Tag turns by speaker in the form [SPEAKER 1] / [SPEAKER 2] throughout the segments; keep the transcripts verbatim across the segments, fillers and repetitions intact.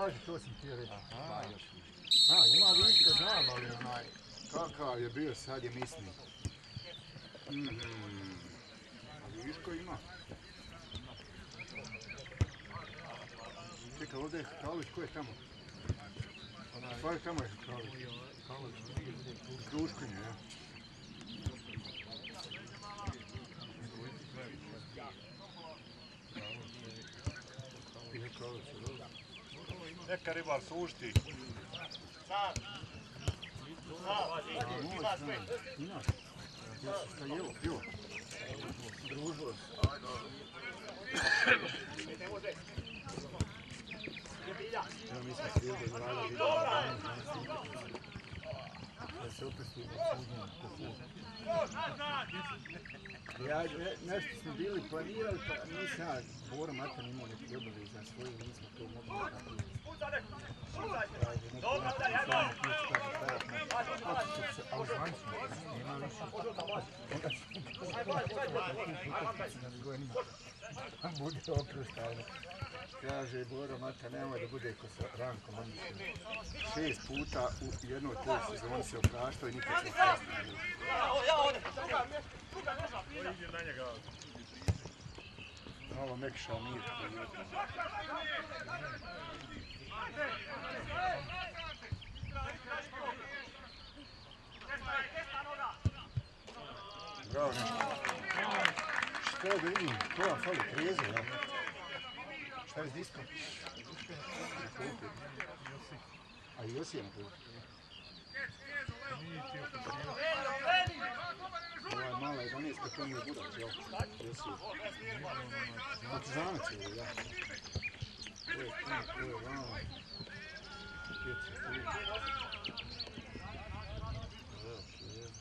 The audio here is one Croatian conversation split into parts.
[SPEAKER 1] Paži, to sam ti reći.
[SPEAKER 2] Aha.
[SPEAKER 1] A, ima viška, znam, ali onaj, kakav je bio, sad je misli. Mhm. A viško ima. Čekaj, ovdje je Hrkalović, ko je tamo? Stvari tamo je Hrkalović. Kruškinje, ja.
[SPEAKER 2] Neka ribar sušti.
[SPEAKER 3] Sad. Sad, ima sve.
[SPEAKER 1] Inaš, ja sam šta jelo, pio. Družilo se. Ja mislim svijet da je rada vidio da se opet su suđeno po fudu. Ja, nešto smo bili planirali, pa nisam ja, Bora Matan imao neki obavez za svoju, nismo to mogli napraviti.
[SPEAKER 3] Dobro, da, ja
[SPEAKER 1] Ali zvanično, nema više. Bude oproštajno. Kaže Bora Mata, nemoj da bude ko sa Rankom Andrićem. Šest puta u jednoj toj sezoni se opraštao i nikad se opraštao. Malo mekša mir. Bravo, nešto. Što vidim? To vam fali treze, ja? Šta je s diskom? A i Josija na klupi? Ova je mala jedanaestka, to mi je budak, jel? Josija. Partizanac je, ja? To je puno, to je vama. Pjeca, tu. Evo, što je.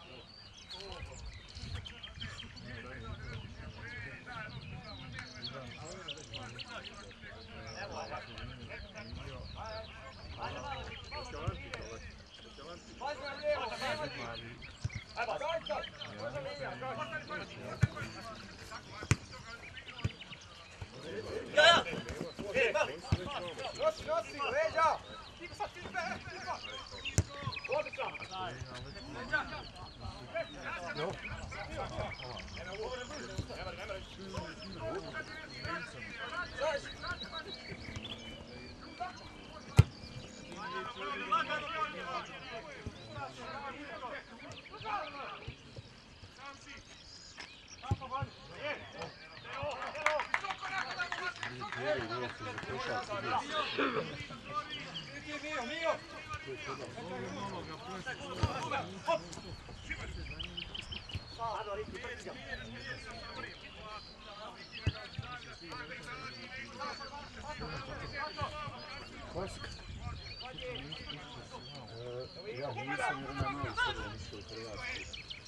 [SPEAKER 1] Klasika. Ja nisam jer ima novi sada mislio u Hrvatskoj.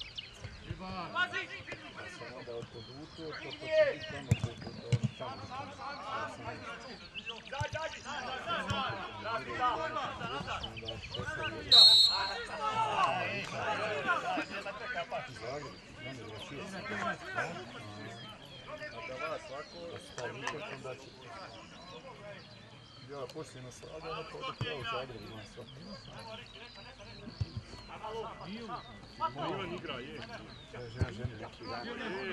[SPEAKER 1] Ja sam onda podvutio to pa ću biti tamo kod ono tamo. Ja sam onda što sam je... Zagreb, ne ne vraćio sam. Da vas svako... Da se taj vikend onda će... Ja poslije naslada, ono pa odakle ja u Zagrebu imam svako.
[SPEAKER 2] Ivan igra, je.
[SPEAKER 1] Ja žena ženi neki dan.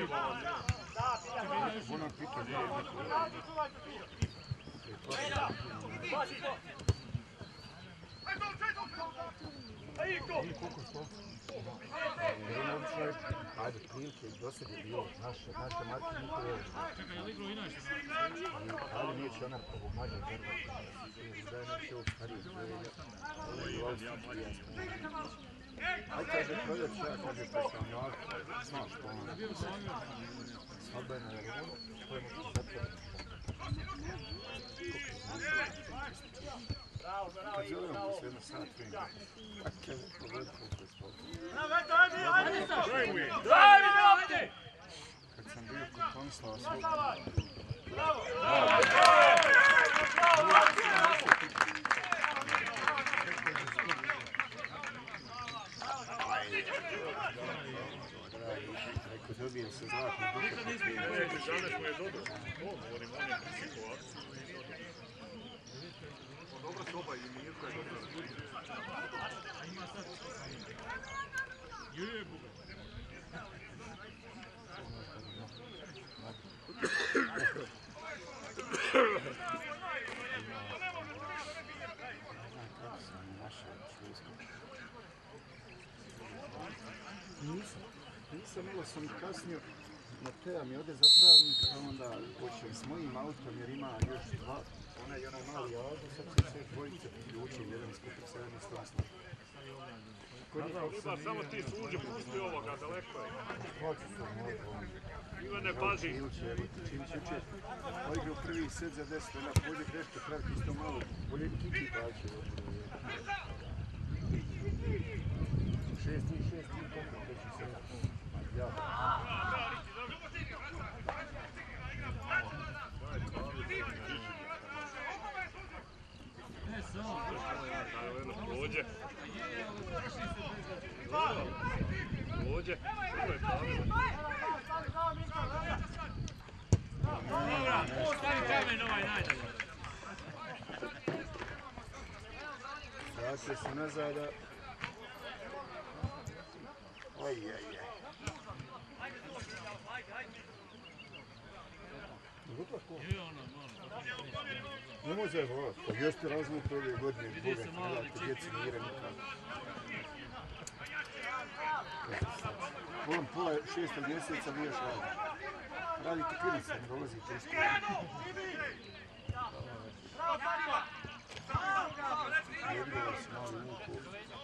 [SPEAKER 1] Ona pita gdje je neki. Nije koliko što? Jer ono obično je, ajde, prilike, do sada je bilo, naše, naše marke niko je.
[SPEAKER 4] Čekaj, je li igrao inače?
[SPEAKER 1] Ali neće ona ovog manje verba. Da je neće ovog starije dvojega. Ovo je Austrije, jasno. Ajde, kaže, proljeć, ja kaže, predstavljak, znaš što ono.
[SPEAKER 4] Bio sam Agro.
[SPEAKER 1] Albena je ono, to je neki zatvor. Kad zovemo se jedno sat vremena, a kaže, pogledaj koliko je spod. Kad sam bio kod Tomislava Svoga. Bravo! Rekao, dobijem se zlatni dukat.
[SPEAKER 2] Žaneš mu je dobro. O, govorim, on je psikovat. Dobro su oba i Mirko je dobro.
[SPEAKER 1] Nisam, nisam, malo sam kasnio, na teja mi ode zapravnik, a onda počeo s mojim autom jer ima još dva, onaj i onaj mali auto, sad se sve dvojice priključili, jedan skupit se jedan istrasno.
[SPEAKER 2] Ribar, samo ti suđe, pusti ovoga, daleko je.
[SPEAKER 1] Hoću se, mogu.
[SPEAKER 2] Ivane, pazi.
[SPEAKER 1] Ilče, evo ti čim čuče, odigrao prvi set za deset, onda pođe greške, kratki isto malo, bolje Kiki paće. Šest i šest i kako teći se ja.
[SPEAKER 2] Dođe. Dođe.
[SPEAKER 4] Dobra, ostavi kamen ovaj najdalje.
[SPEAKER 1] Vraće se nazada. Oj, oj, oj. Ne može ovo, kad još ti razvuku ove godine, Boga, kada ti djeci mire nikada. Pola, pola šestog mjeseca mi još radi. Radi ti klinaca, ne dolazi teško. Ne vidjela se malo vuku.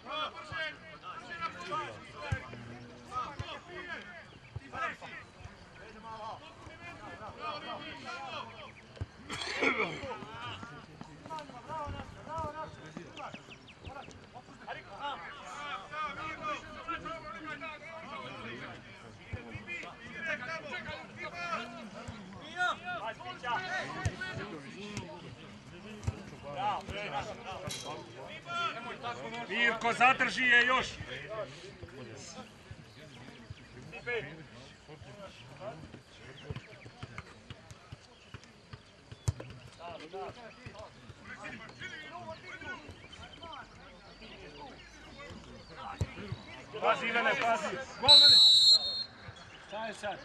[SPEAKER 2] Mirko, zadrži je još. Pazi, Ivane, pazi. Gol mene. Šta je sad?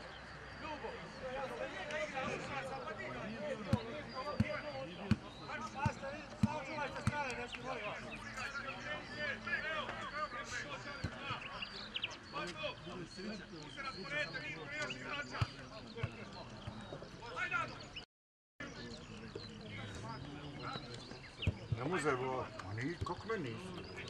[SPEAKER 1] Ne može ovo, a ni, kako me nisu?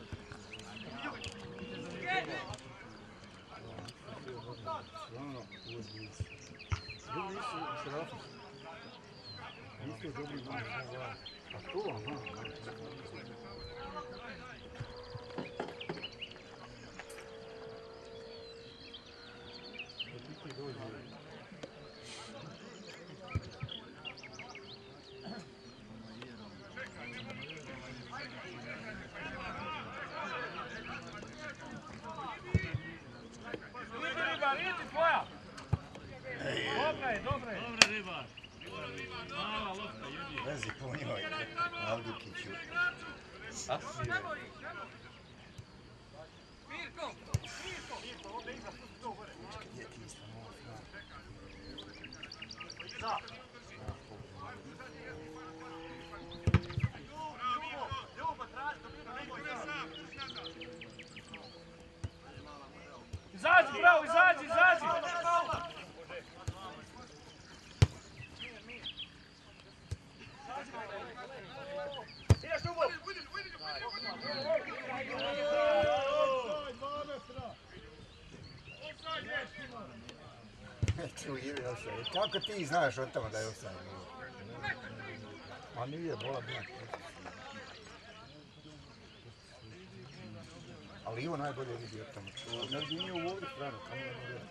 [SPEAKER 1] Stvarno, uvijek. Dobro nisu šrafi. Niste dobri mali. A to, aha. Vezi po njoj, Avdukiću. A? Mirko! Mirko, ovdje iza, tu gore. Gdje ti isto malo fina? Za! Ljubo, traži, izađi, bravo, izađi, izađi! Kako ti znaš od tamo da je offside? Ma nije, bola bila. Ali Ivo najbolje vidi od tamo. Negdje nije u ovdje stranu, kamo ne može.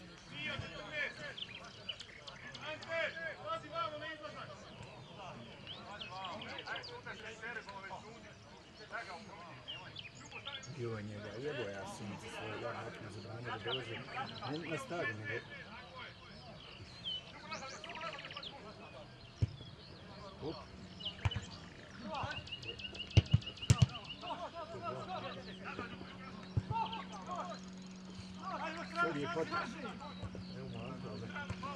[SPEAKER 1] Ivo njega, jebo ja sunici svoje javne okne zabranio da dolaze. Ne, ne stavi nego. Up. Ajde je potreba.
[SPEAKER 2] Evo Marko, ali...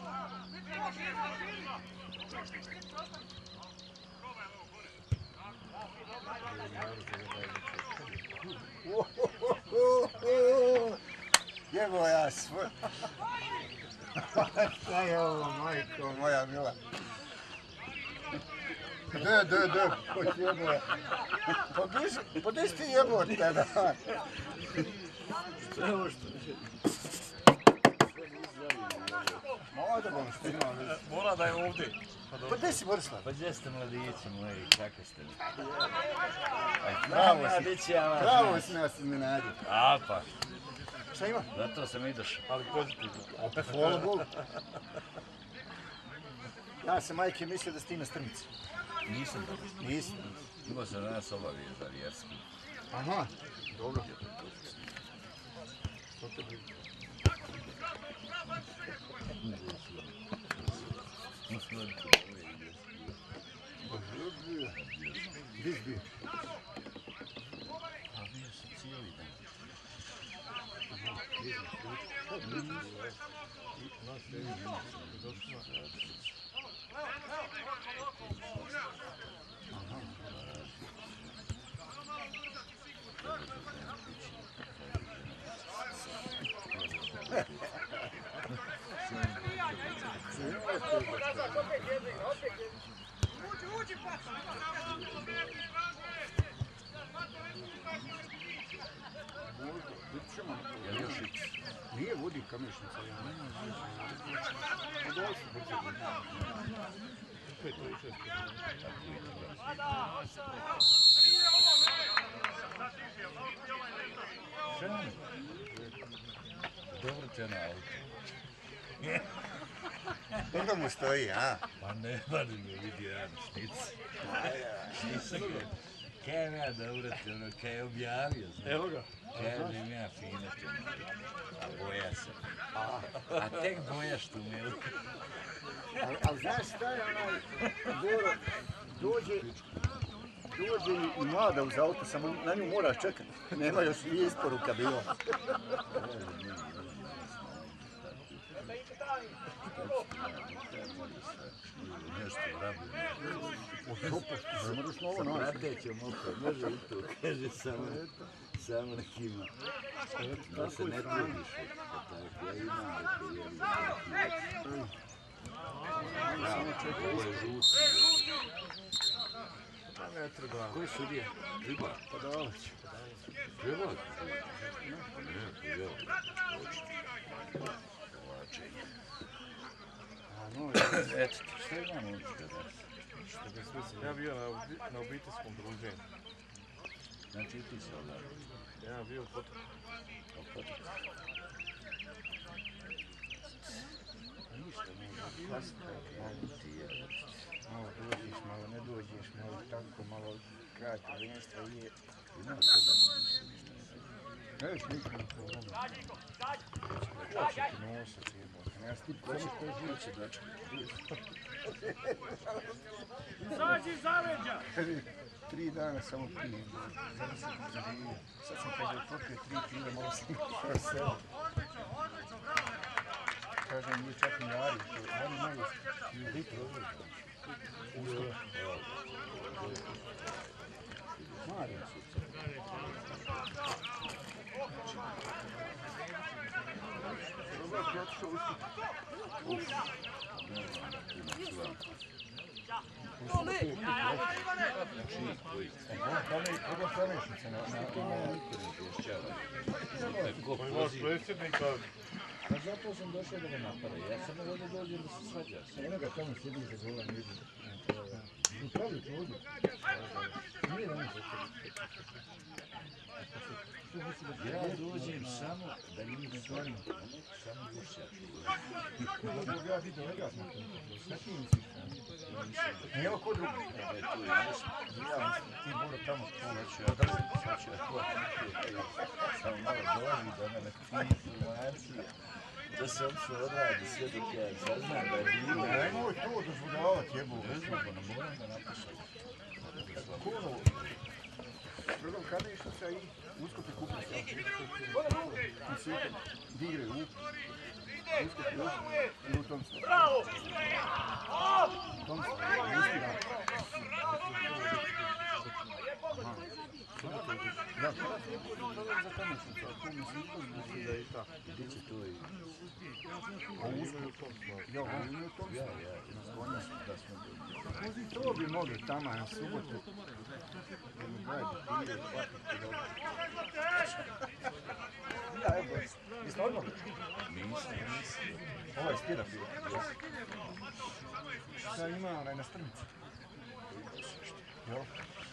[SPEAKER 1] Jebo ja svoj. Šta je ovo, majko moja mila? De, de, de, ko ti jebo? Pa gdje si ti jebo od tada?
[SPEAKER 2] Šta je ovo što?
[SPEAKER 1] Ma da bom što imam.
[SPEAKER 2] Mora da je ovdje.
[SPEAKER 1] Pa gdje si Borislav?
[SPEAKER 5] Pa gdje ste mladići moji, kako ste mi?
[SPEAKER 1] Pravo si,
[SPEAKER 5] Mladići, ja vas
[SPEAKER 1] pravo
[SPEAKER 5] znam.
[SPEAKER 1] si nas iznenadio.
[SPEAKER 5] A pa,
[SPEAKER 1] Šta ima?
[SPEAKER 5] zato sam i došao.
[SPEAKER 2] Ali pozitivno.
[SPEAKER 1] Opet hvala Bogu. Ja sam majke mislio da si ti na strmici.
[SPEAKER 5] Nisam dobro.
[SPEAKER 1] Nisi?
[SPEAKER 5] Imao sam danas obavije za vjersku.
[SPEAKER 1] Aha, dobro. Što te bi? Gdje si bio?
[SPEAKER 5] A bio sam cijeli dan. Jel još ići?
[SPEAKER 1] Nije vodi kamešnica. Pa došli brzo.
[SPEAKER 5] Šan? Dobro te na auto.
[SPEAKER 1] Dobro mu stoji, a?
[SPEAKER 5] Pa ne, ba li me vidi jedan šnic. Šnica ga. Kajem ja dobro te ono, kaj je objavio, znaš.
[SPEAKER 2] Evo ga.
[SPEAKER 5] Kažem ja fino te ono. A boja sam. A tek bojaš tu milku.
[SPEAKER 1] Ali al, znaš šta je onaj, Boro, dođe, dođe i mlada uz auto, samo na nju moraš čekati. Nema još nije isporuka bilo.
[SPEAKER 5] Nešto rabu.
[SPEAKER 1] Ne moraš novo naći.
[SPEAKER 5] Pratećem oko, može i to, kaže samo, samo nekima. Da se ne trudiš, tako, ja imam neke jeli neki. Ovo je žut.
[SPEAKER 2] Ne treba.
[SPEAKER 5] Koji su sudija? Triba.
[SPEAKER 1] Podavać.
[SPEAKER 5] Triba? Ne, triba. Povlačenje.
[SPEAKER 1] A no,
[SPEAKER 5] Eto ti, što imamo ovdje danas?
[SPEAKER 2] Što bez veze. Ja bio na, obi- na obiteljskom druženju.
[SPEAKER 5] Znači i ti se odavio.
[SPEAKER 2] Ja bio u potoku.
[SPEAKER 1] ništa, malo klasika, malo
[SPEAKER 5] Ti je.
[SPEAKER 1] malo dođeš, malo ne dođeš, malo tako, malo krati venstva je.
[SPEAKER 5] Ima sedam.
[SPEAKER 1] Već ništa ne problem. Hoće ti nosac jebote, ne ti ko će to živi će dočekati.
[SPEAKER 4] Izađi iz zaleđa!
[SPEAKER 1] Kaže, tri dana samo pijem, sada sam zaživio. Sad sam kaže popio tri pive, malo sam išao sebe. Kaže, nije čak i jari, oni malo i u biti odlično. Usto. Mario. Robert je otišao usput. Ovo kamešnica na
[SPEAKER 2] Imaš predsjednika.
[SPEAKER 5] Pa zato sam došao da ga napada. Ja sam ovdje dođem da se svađaš.
[SPEAKER 1] Eno ga tamo sjedi za gola nižu. Upravljate ovdje. Nije da mi se
[SPEAKER 5] Ja dođem samo da njih stvarno, samo pušaču.
[SPEAKER 1] Mogu ja vidio njega smo tu. Šta ti misliš? Nije ovo ko drugi.
[SPEAKER 5] Evo je tu jasno.
[SPEAKER 1] Ja mislim, ti Boro tamo tu.
[SPEAKER 5] Sad ću ja držati, sad ću ja to. Samo malo dolazi do mene informacije. Da se uopće odradi sve dok ja saznam da je bilo.
[SPEAKER 1] Nemoj to dozvoljavati jebo.
[SPEAKER 5] Bezmogno, moram da napišem.
[SPEAKER 1] Kuno. Prvom kamešnica i Usko prikupljaš, ja. I svijetom. Di igraju, u. Usko prikupljaš. I u tom se.
[SPEAKER 3] Bravo!
[SPEAKER 1] U tom se. Uski dan. Da, za kamešnicu, a tu mislim da je tako.
[SPEAKER 5] Gdje će to i...
[SPEAKER 1] A usko je u tom se. Ja, on je u tom se.
[SPEAKER 5] Ja, ja,
[SPEAKER 1] Oni su da smo dobili. To bi mogli tamo na subotu. Da mi daje dopire, hvatiti dobro. Ja, evo, jeste odmah?
[SPEAKER 5] nisam, nisam.
[SPEAKER 1] Ovo je Stira bio. Šta ima onaj na strmici? Jel?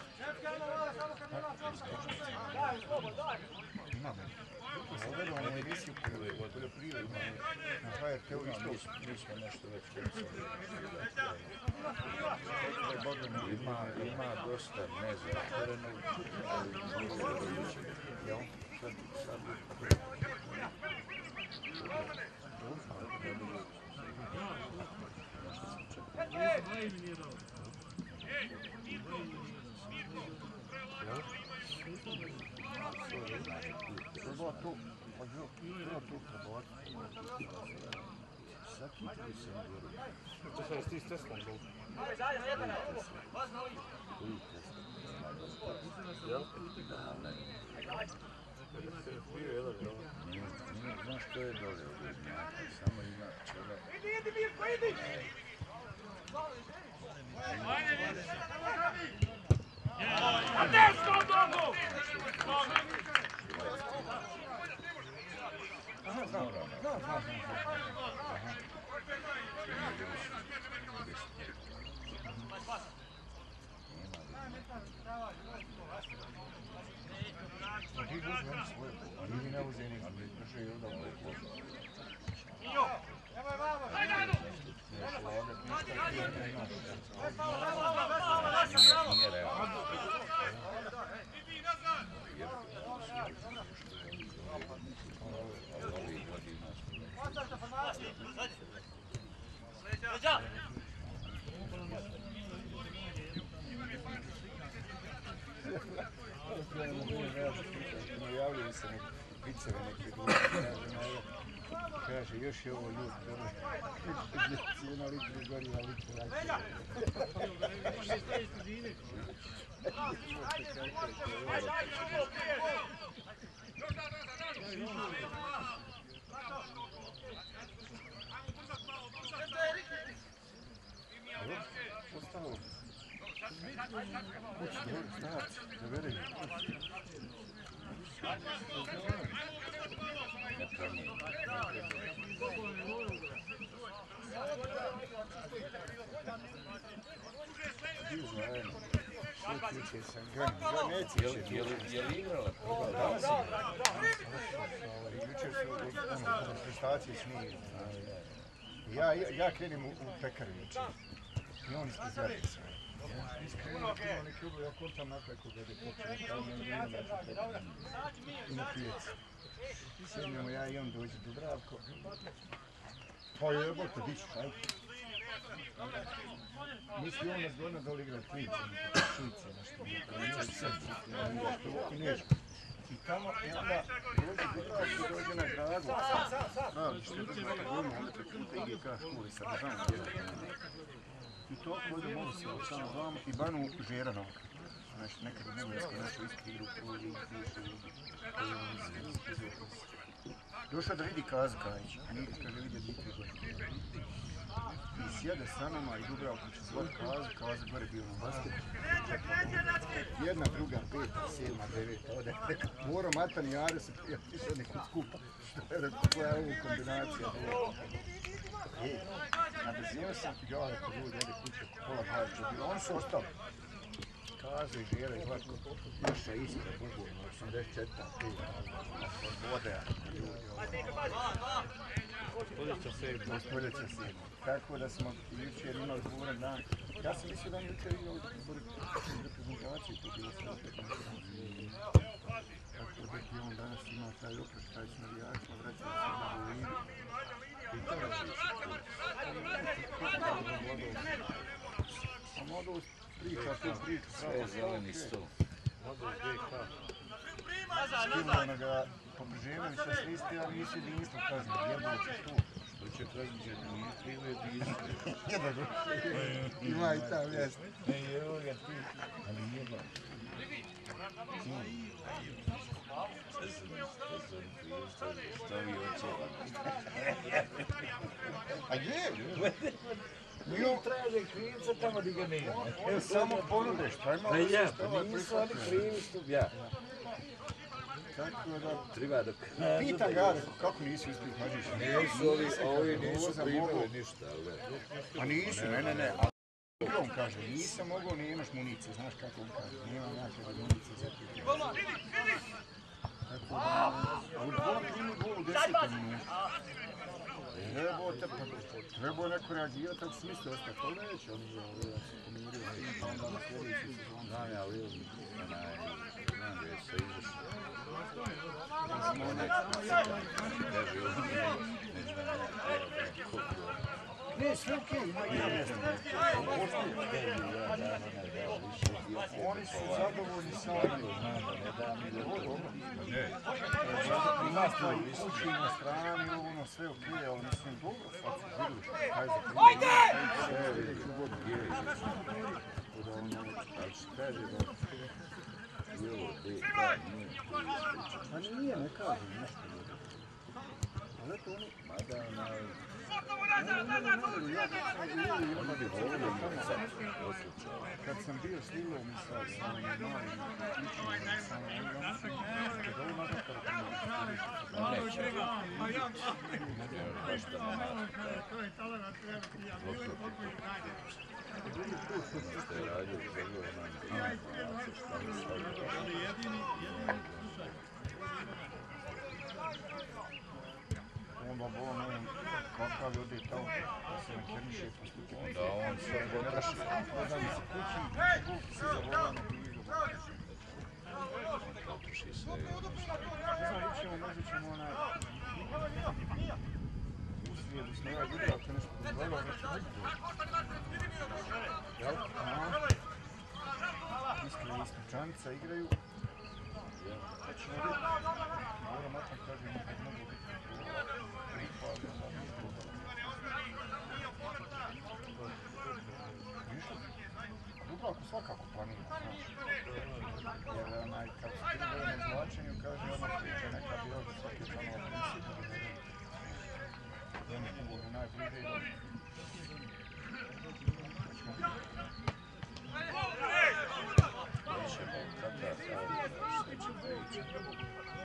[SPEAKER 1] Ima me. Gledam onu emisiju poljoprivredu na H R T-u isto.
[SPEAKER 5] Mi smo nešto već recali. Ima, ima dosta nezatvorenog, ali nije više.
[SPEAKER 1] Jel?
[SPEAKER 5] Sad, sad,
[SPEAKER 1] Treba tu, pa bilo, treba tu trebati.
[SPEAKER 5] svaki tri sam govorio.
[SPEAKER 2] To se ti s Teslom bol.
[SPEAKER 5] Koji test?
[SPEAKER 2] Jel?
[SPEAKER 5] Da, ne.
[SPEAKER 2] Bio jedan, jel?
[SPEAKER 5] Nije, nije, znaš što je dole od jednjaka, samo ima čela.
[SPEAKER 3] Idi, idi, Mirko, idi!
[SPEAKER 4] A desno nogu!
[SPEAKER 1] Aha, znam, znam, znam, znam. Pa ti uzmem svoje, a mi ne uzem ništa, mi drže i onda moje pošte.
[SPEAKER 3] Nemoj vamo!
[SPEAKER 1] Neću lagat ništa, ti ne znaš.
[SPEAKER 5] Nije, nije realno. Ali ovih godina
[SPEAKER 1] Najavljaju se nek viceve, neke druge, kaže, još je ovo ljud, cijena litri goriva, litri rakije. Ostalo. Kući, dobro, starci, zaveri.
[SPEAKER 5] ne promijeni.
[SPEAKER 1] Bio zajedno. Sve ključe sam granio. Ja neću
[SPEAKER 5] Je li, je li, je li igrala prva? Da li si igrala?
[SPEAKER 1] Jučer su ono, prestacije snije. Ja, ja, ja krenim u, u pekaru jučer. I on ispred zgrade sve. Iskrenuo je neki uboj, ja kontam napreko glede počne. Kao ne ima našu pekaru. I na pijec. Sjednemo ja i on dođe Dubravko. Pa jebote, di ćeš, ajde. Misli on nas godina da li igra trice, trice, nešto. Neće srce, i neće. I tamo, i onda dođe Dubravko, dođe na Dragu. Pravi, što je Dubravko godina, onda te kuta ide ka školi sa državom djetom. I to ovdje mogu se samo vamo i Banu Žeranog. Znači, nekad u Bugarskoj našoj iskri igru u Ligi, došao da vidi Kazu Kajić, a nije kaže vidi dvije godine. I sjede sa nama i Dubravko će zvat Kazu, Kazu gore bio na basketu. Jedna, druga, peta, sedma, deveta, ode. Moro, Matan i Jare se išao nekud skupa. Što je rekao, koja je ovo kombinacija? E, na brzinu sam ja rekao, ljudi, ode kuće, pola Kajića bilo. Oni su ostali. Kazu i Žera i Zlatko. Naša iskra, Božurno, osamdeset četiri, pet. Vode, ljudi, ovo.
[SPEAKER 2] Stoljeća sedma.
[SPEAKER 1] Stoljeća sedma. Tako da smo jučer imali buran dan. Ja sam mislio da on jučer igrao u reprezentaciji, to je bilo sve reprezentaciji. Tako da je on danas imao taj oproštaj s navijačima, vraćao se na Bolinu. I to je a Modus priča tu priču.
[SPEAKER 5] Sve je zeleni stol.
[SPEAKER 2] Modus B K.
[SPEAKER 1] Skilo onoga Popriževića slisti, ali nisi jedinstvo, kažem, jeboće tu.
[SPEAKER 5] Što će predviđati, nije krivo jedinstvo.
[SPEAKER 1] Jedan ima i ta vijest.
[SPEAKER 5] Ne, evo ga ti, ali nije baš. Sad sam, sad sam krivo stavio očeva.
[SPEAKER 1] A je?
[SPEAKER 5] Mi traže krivca tamo di ga nema.
[SPEAKER 1] Evo samo ponudeš, pa ima
[SPEAKER 5] Pa
[SPEAKER 1] ovo
[SPEAKER 5] ja,
[SPEAKER 1] što
[SPEAKER 5] pa
[SPEAKER 1] ovaj
[SPEAKER 5] nisu oni
[SPEAKER 1] prihvatio.
[SPEAKER 5] krivi što ja.
[SPEAKER 1] Tako da...
[SPEAKER 5] Treba dok...
[SPEAKER 1] Pita ga, kako nisi ispit mađiša?
[SPEAKER 5] Nisu ovi, ovi nisu primili ništa, ali...
[SPEAKER 1] A nisu, ne, ne, ne. On kaže, nisam mogao, nemaš municije, znaš kako on kaže, nemam jake da municije za ti. Tako da, a u dva primi gol u desetom minutu. Jebote, pa trebao je neko reagirati, ali si mislio ostati, to neće, oni je ovo, ja se pomirio s tim, pa onda na sljedeći sezon.
[SPEAKER 5] Znam ja, Lil, onaj, znam da je sve izašlo. Onaj, kaže, on ne znam ja, koliko...
[SPEAKER 1] Ne, sve okej, ima i mjesto. Oni su zadovoljni sa ovim. Ima to visoči na strani, ono sve okej, ali mislim, dobro, sad su vidjeli kaj za prvi. Sve sljedeću godinu. Tako da ono, ali što kaže da... Pa nije, ne kažem nešto. Ali eto oni...
[SPEAKER 5] Mada onaj...
[SPEAKER 1] Kad sam bio s Lilom i sa malim kućima, sa kad ovo natakar
[SPEAKER 5] što je radio u Zagrebu,
[SPEAKER 1] onda bo ne, kakav je odje tamo, da se ne kermiše postupiti.
[SPEAKER 5] onda on sve potraši.
[SPEAKER 1] Da da mi se kući, kući se zavolano bilo.
[SPEAKER 5] Potraši sve.
[SPEAKER 1] Ne znam, ićemo, možda ćemo onaj... U srijedu smo ovaj vidio, ako nešto dozvolio, da će biti. Jel? Aha. Iskri i Ispričanica igraju. Pa ćemo vidjeti. Moram otam kažem, nekad mogu biti. Dubravku svakako planira, znaš. Jer onaj, kad su ti bili na izvlačenju, kaže ona priča neka bi ovdje svaki članova principa da ne da ne ugovoru najbliže i dobro.
[SPEAKER 5] Nećemo kakav fali, šta će pričati.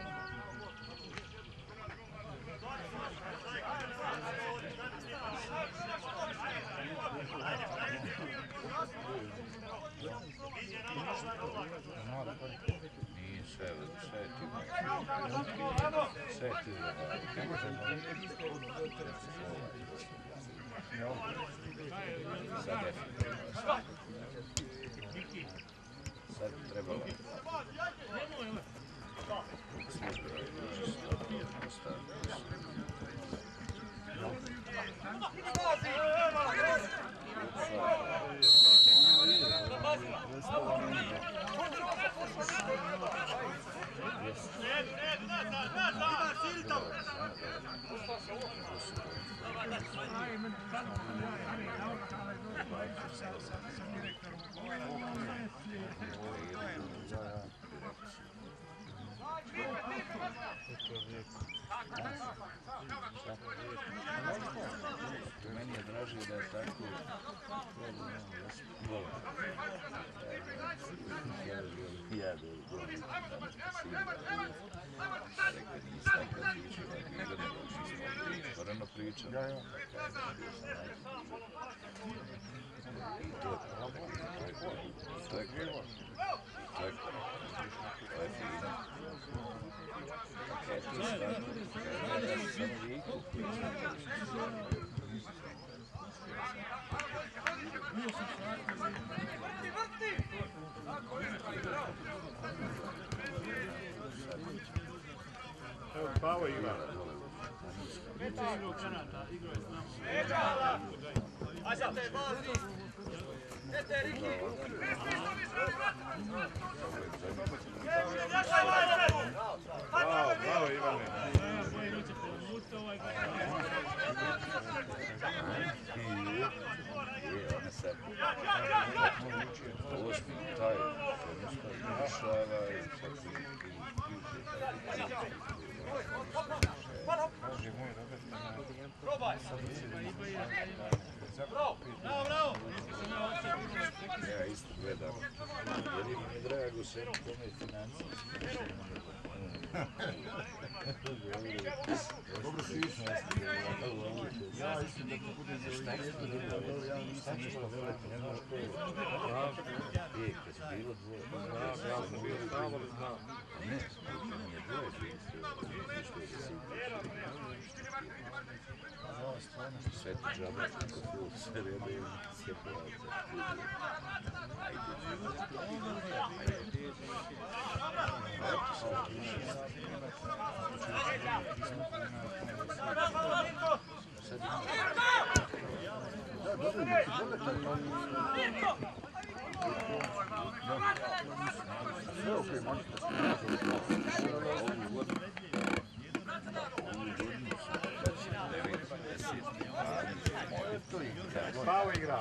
[SPEAKER 5] Nije sve, sve je ti sve je ti sad definitivno sad trebalo službe meni je draže da je tako ja dođem tamo sigurno rekao nisam kad pričao da bi nego čisto stvarno pričam i to je pravo to je krivo to je to je fino kako je to stvarno ja sam samo viku
[SPEAKER 2] Evo, Pavo igra.
[SPEAKER 4] Već je igrao Kanada, igrao je s nama.
[SPEAKER 3] Ajde,
[SPEAKER 2] Bravo, bravo Ivane.
[SPEAKER 5] Je, ona sad osmi taj, jednostavno rješava i sad se
[SPEAKER 1] Kaže moj Robert,
[SPEAKER 3] Probaj! Bravo, bravo!
[SPEAKER 5] ja isto gledam, jer im je drago sve tome financije.
[SPEAKER 1] dobro si išao. Ja isto da to bude za ovih ja nisam ništa veliki, ne znaš ko je.
[SPEAKER 5] E, kad je bilo dvoje,
[SPEAKER 2] Znam, ja sam bio sam, ali znam.
[SPEAKER 5] ne, nije dvoje bilo, što je se sve ti džabe, sve rebe, sve plaća.
[SPEAKER 1] Pravo igra.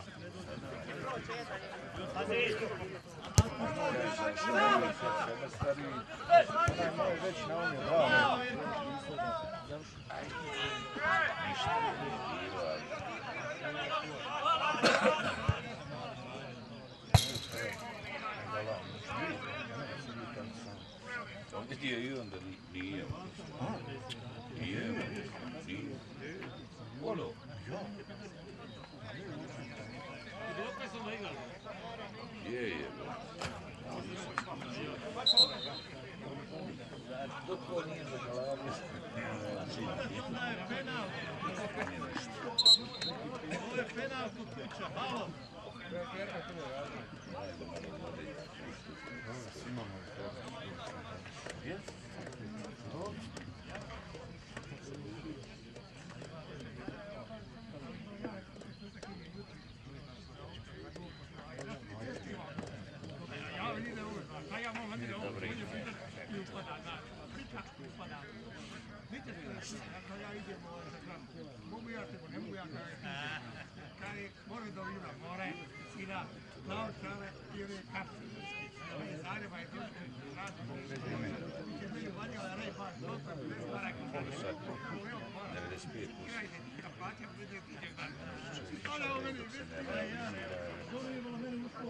[SPEAKER 1] Ona je već na ovom dva.
[SPEAKER 5] Ovdje je i onda nije. Nije, nije. Ono. Je, je. Dok to nije zaglavio.
[SPEAKER 3] Ona je penal. Ovo je penal kod kuća, halo.
[SPEAKER 6] Mogu ja te, ne mogu ja kada je more do vina, more i na naočare ili kapsu. Zagreba je to razno. Će biti valjala rej baš dobro, bez barak.
[SPEAKER 5] devedeset pet posto.
[SPEAKER 6] Gledajte, da plaćam bude tiđe dan. Ali ovo meni vidi, ja. Dobro je bilo meni ušlo.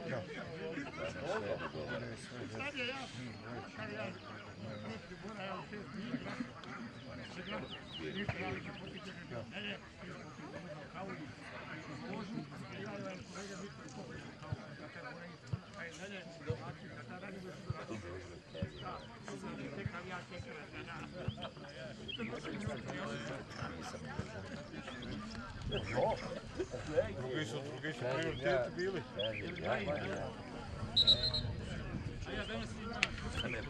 [SPEAKER 6] Sad je ja, kad ja, protiv Bora, ja u šest nije glasno. Se glasno. Ništa radi će potiče ga. Ne, ne, kao i Božu, ja je kolega Viktor Kopić, kao da te Bora isto. Kaj, ne, ne, znači, da ta radi bude što radi. Da, to znači, tekav ja tekav, da, da.
[SPEAKER 1] Drugi su, drugi su prioriteti bili.
[SPEAKER 6] A ja danas imam...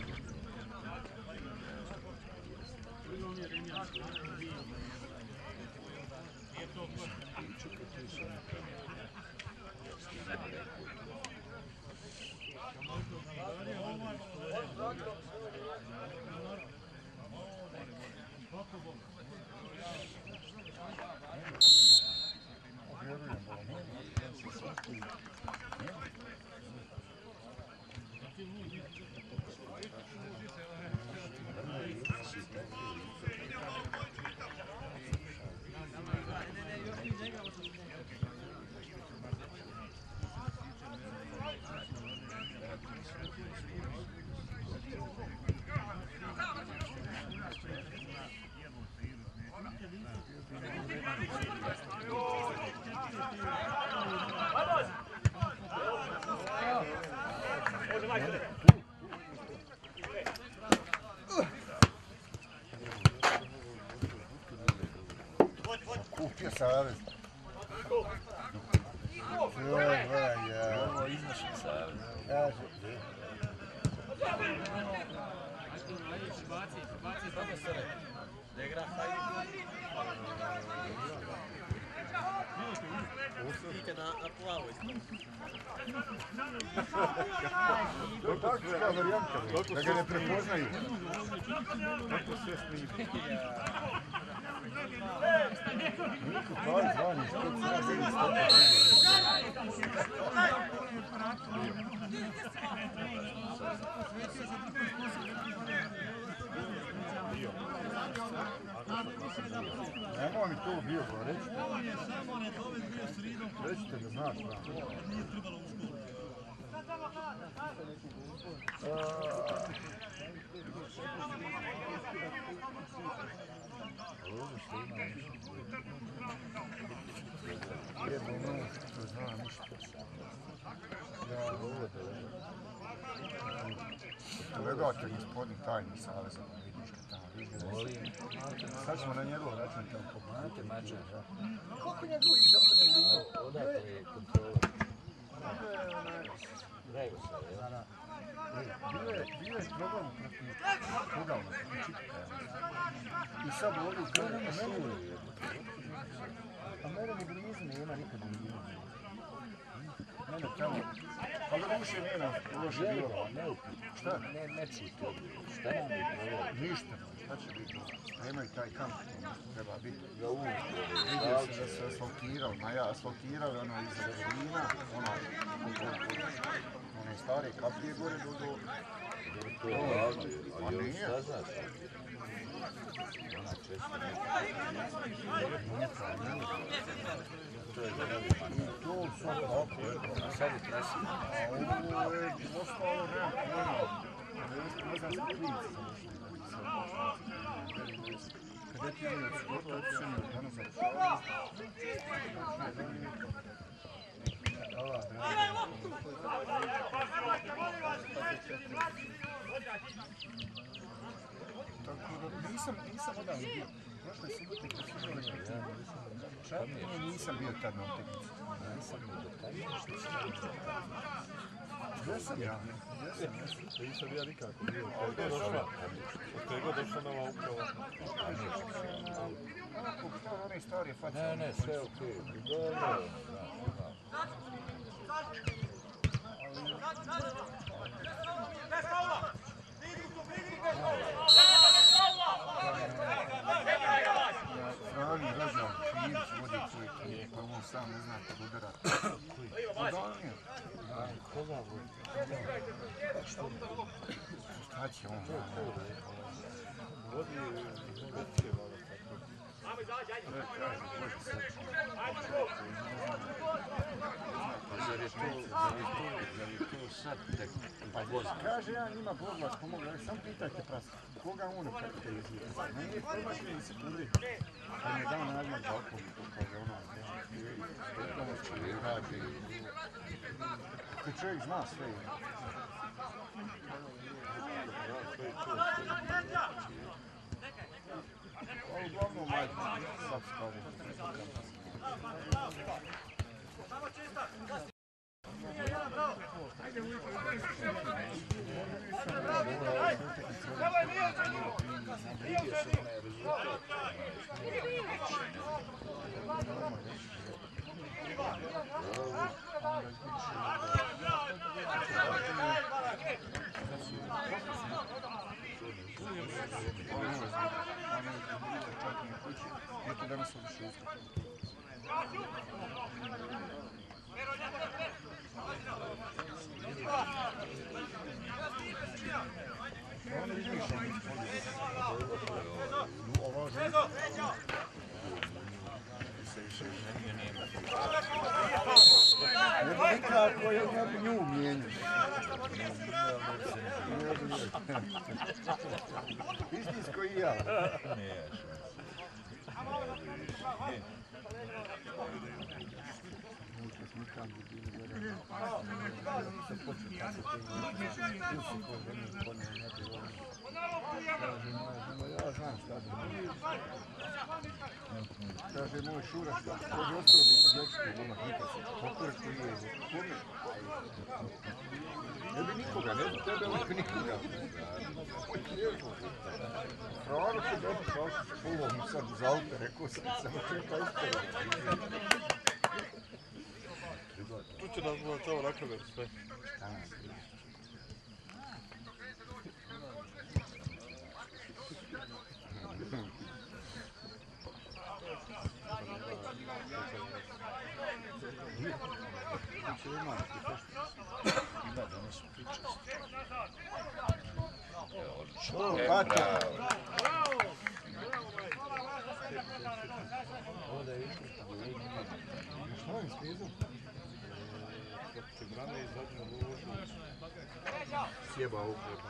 [SPEAKER 1] Kupio savez. Joj, gledaj, ja.
[SPEAKER 5] Ovo iznošen savez.
[SPEAKER 1] Kaže.
[SPEAKER 3] Da igra Hajdi. na plavoj.
[SPEAKER 1] To je taktička varijanta, da ga ne prepoznaju. Kako sve snimi. Niko pali zvani, što treba bili Nemo mi to bio, recite.
[SPEAKER 3] On je samo redovit bio sridom.
[SPEAKER 1] Recite da znaš, da.
[SPEAKER 3] Nije trebalo u školu.
[SPEAKER 1] Jebo ono što zna ništa. Ja ovo da Gledate gospodin tajni saveza, vidiš ga tamo, vidiš ga. Sad ćemo na njegov račun tamo pogledati.
[SPEAKER 5] Mača.
[SPEAKER 1] Koliko njegovih zapadne linije?
[SPEAKER 5] Odakle je kontrola? Regosa, je?
[SPEAKER 1] Bio je problem protiv Kogalna, protiv Čitka. I sad ovdje u kraju šulu. A mene ni blizu nema nikad blizu. Mene tamo, pa da uše nema uloži bilo. Šta?
[SPEAKER 5] Ne, ne čuti odgovor. Šta nam je prvo?
[SPEAKER 1] Ništa, šta će biti? Nemaju taj kamp, treba biti.
[SPEAKER 5] Za uvijek.
[SPEAKER 1] Vidio se da se asfaltirali, ma ja asfaltirali ono iz Berlina, ono, one stare kaplje gore do do...
[SPEAKER 5] To je važno,
[SPEAKER 1] Ma
[SPEAKER 5] ali on
[SPEAKER 1] nije.
[SPEAKER 5] šta znaš? Ona često
[SPEAKER 1] Nije to, nije.
[SPEAKER 5] to je za novi man.
[SPEAKER 1] I to sad tako je.
[SPEAKER 5] A sad je trasi.
[SPEAKER 1] A ovo je ostalo nema pojma. Ne znam se klinici završili. Kadeti imaju od sporta, otišeni od danas završavaju. Ova, tako da nisam, nisam odavno bio. Prošle subote kad su imali čak nije, nisam bio tad na utakmici.
[SPEAKER 5] Nisam mi detaljno što se
[SPEAKER 1] Gdje sam ja? Gdje sam ja?
[SPEAKER 2] To nisam ja nikako bio. Od kada je došla? Od kada je došla nova uprava?
[SPEAKER 1] Onako, što je one stvari face?
[SPEAKER 5] Ne, ne, sve je okej. Dobro,
[SPEAKER 1] Frani Ražal, Širić vodi tvoj ekipu, pa on sam ne zna kad udara. Od Danija.
[SPEAKER 5] koga vodi?
[SPEAKER 1] Šta će on?
[SPEAKER 2] Vodi Grčke malo tako.
[SPEAKER 5] Zar je to, zar je to, zar je to sad tek vozi?
[SPEAKER 1] Kaže ja njima Boglas pomogla, sam pitajte prasa. Koga on kako te izvira? Ma nije promašli ni sekunde. Pa mi je dao naziv za okolo, to kaže ono.
[SPEAKER 5] I radi.
[SPEAKER 1] Kad čovjek zna sve. Ovo uglavnom majke, sad se kaže. Neki danas odišu isto. Ono izmišljamo iz polja. Ovo žena. Ne bi nikako ja bi nju mijenjao. Istinsko i ja. Ja znam šta bi. Kaže moj Šura šta, koji je ostao biti dječki umak nikad se. Kako je koji je? Kome? Ne bi nikoga, ne bi tebe uvijek nikoga. Pravo se dobro, kao što s polom sad iz auta, rekao sam, samo čekaj isto.
[SPEAKER 2] Tu će nas bude ovo na kameru sve.
[SPEAKER 5] O, Katja!
[SPEAKER 1] Šta je s vizom?
[SPEAKER 2] Kako će brane izađu na uložu.
[SPEAKER 1] Sjeba upravo.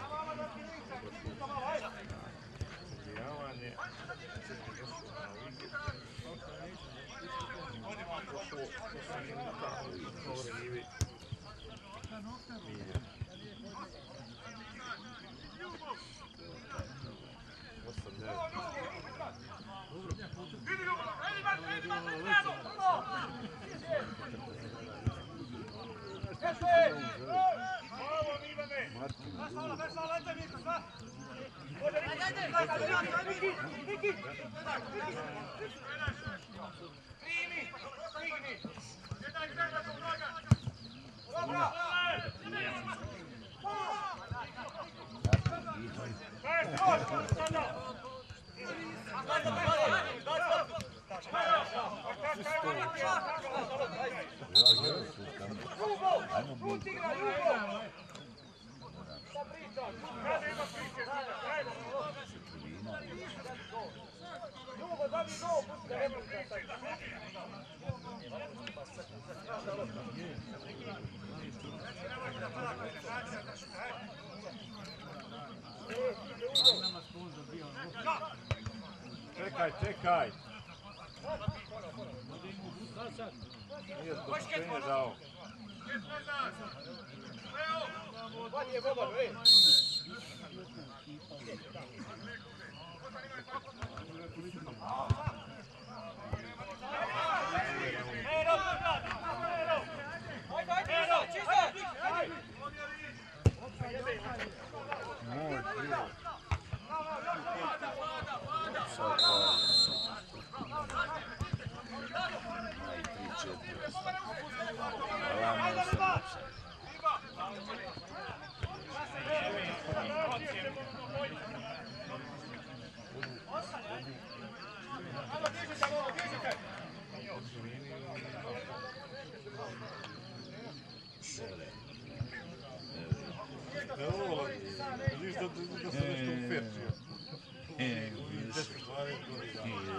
[SPEAKER 2] Zagrijavanje. Čekaj, čekaj! Nije dopuštenje dao. Evo, vidiš da da se nešto uferčio. deset dvanaest godina.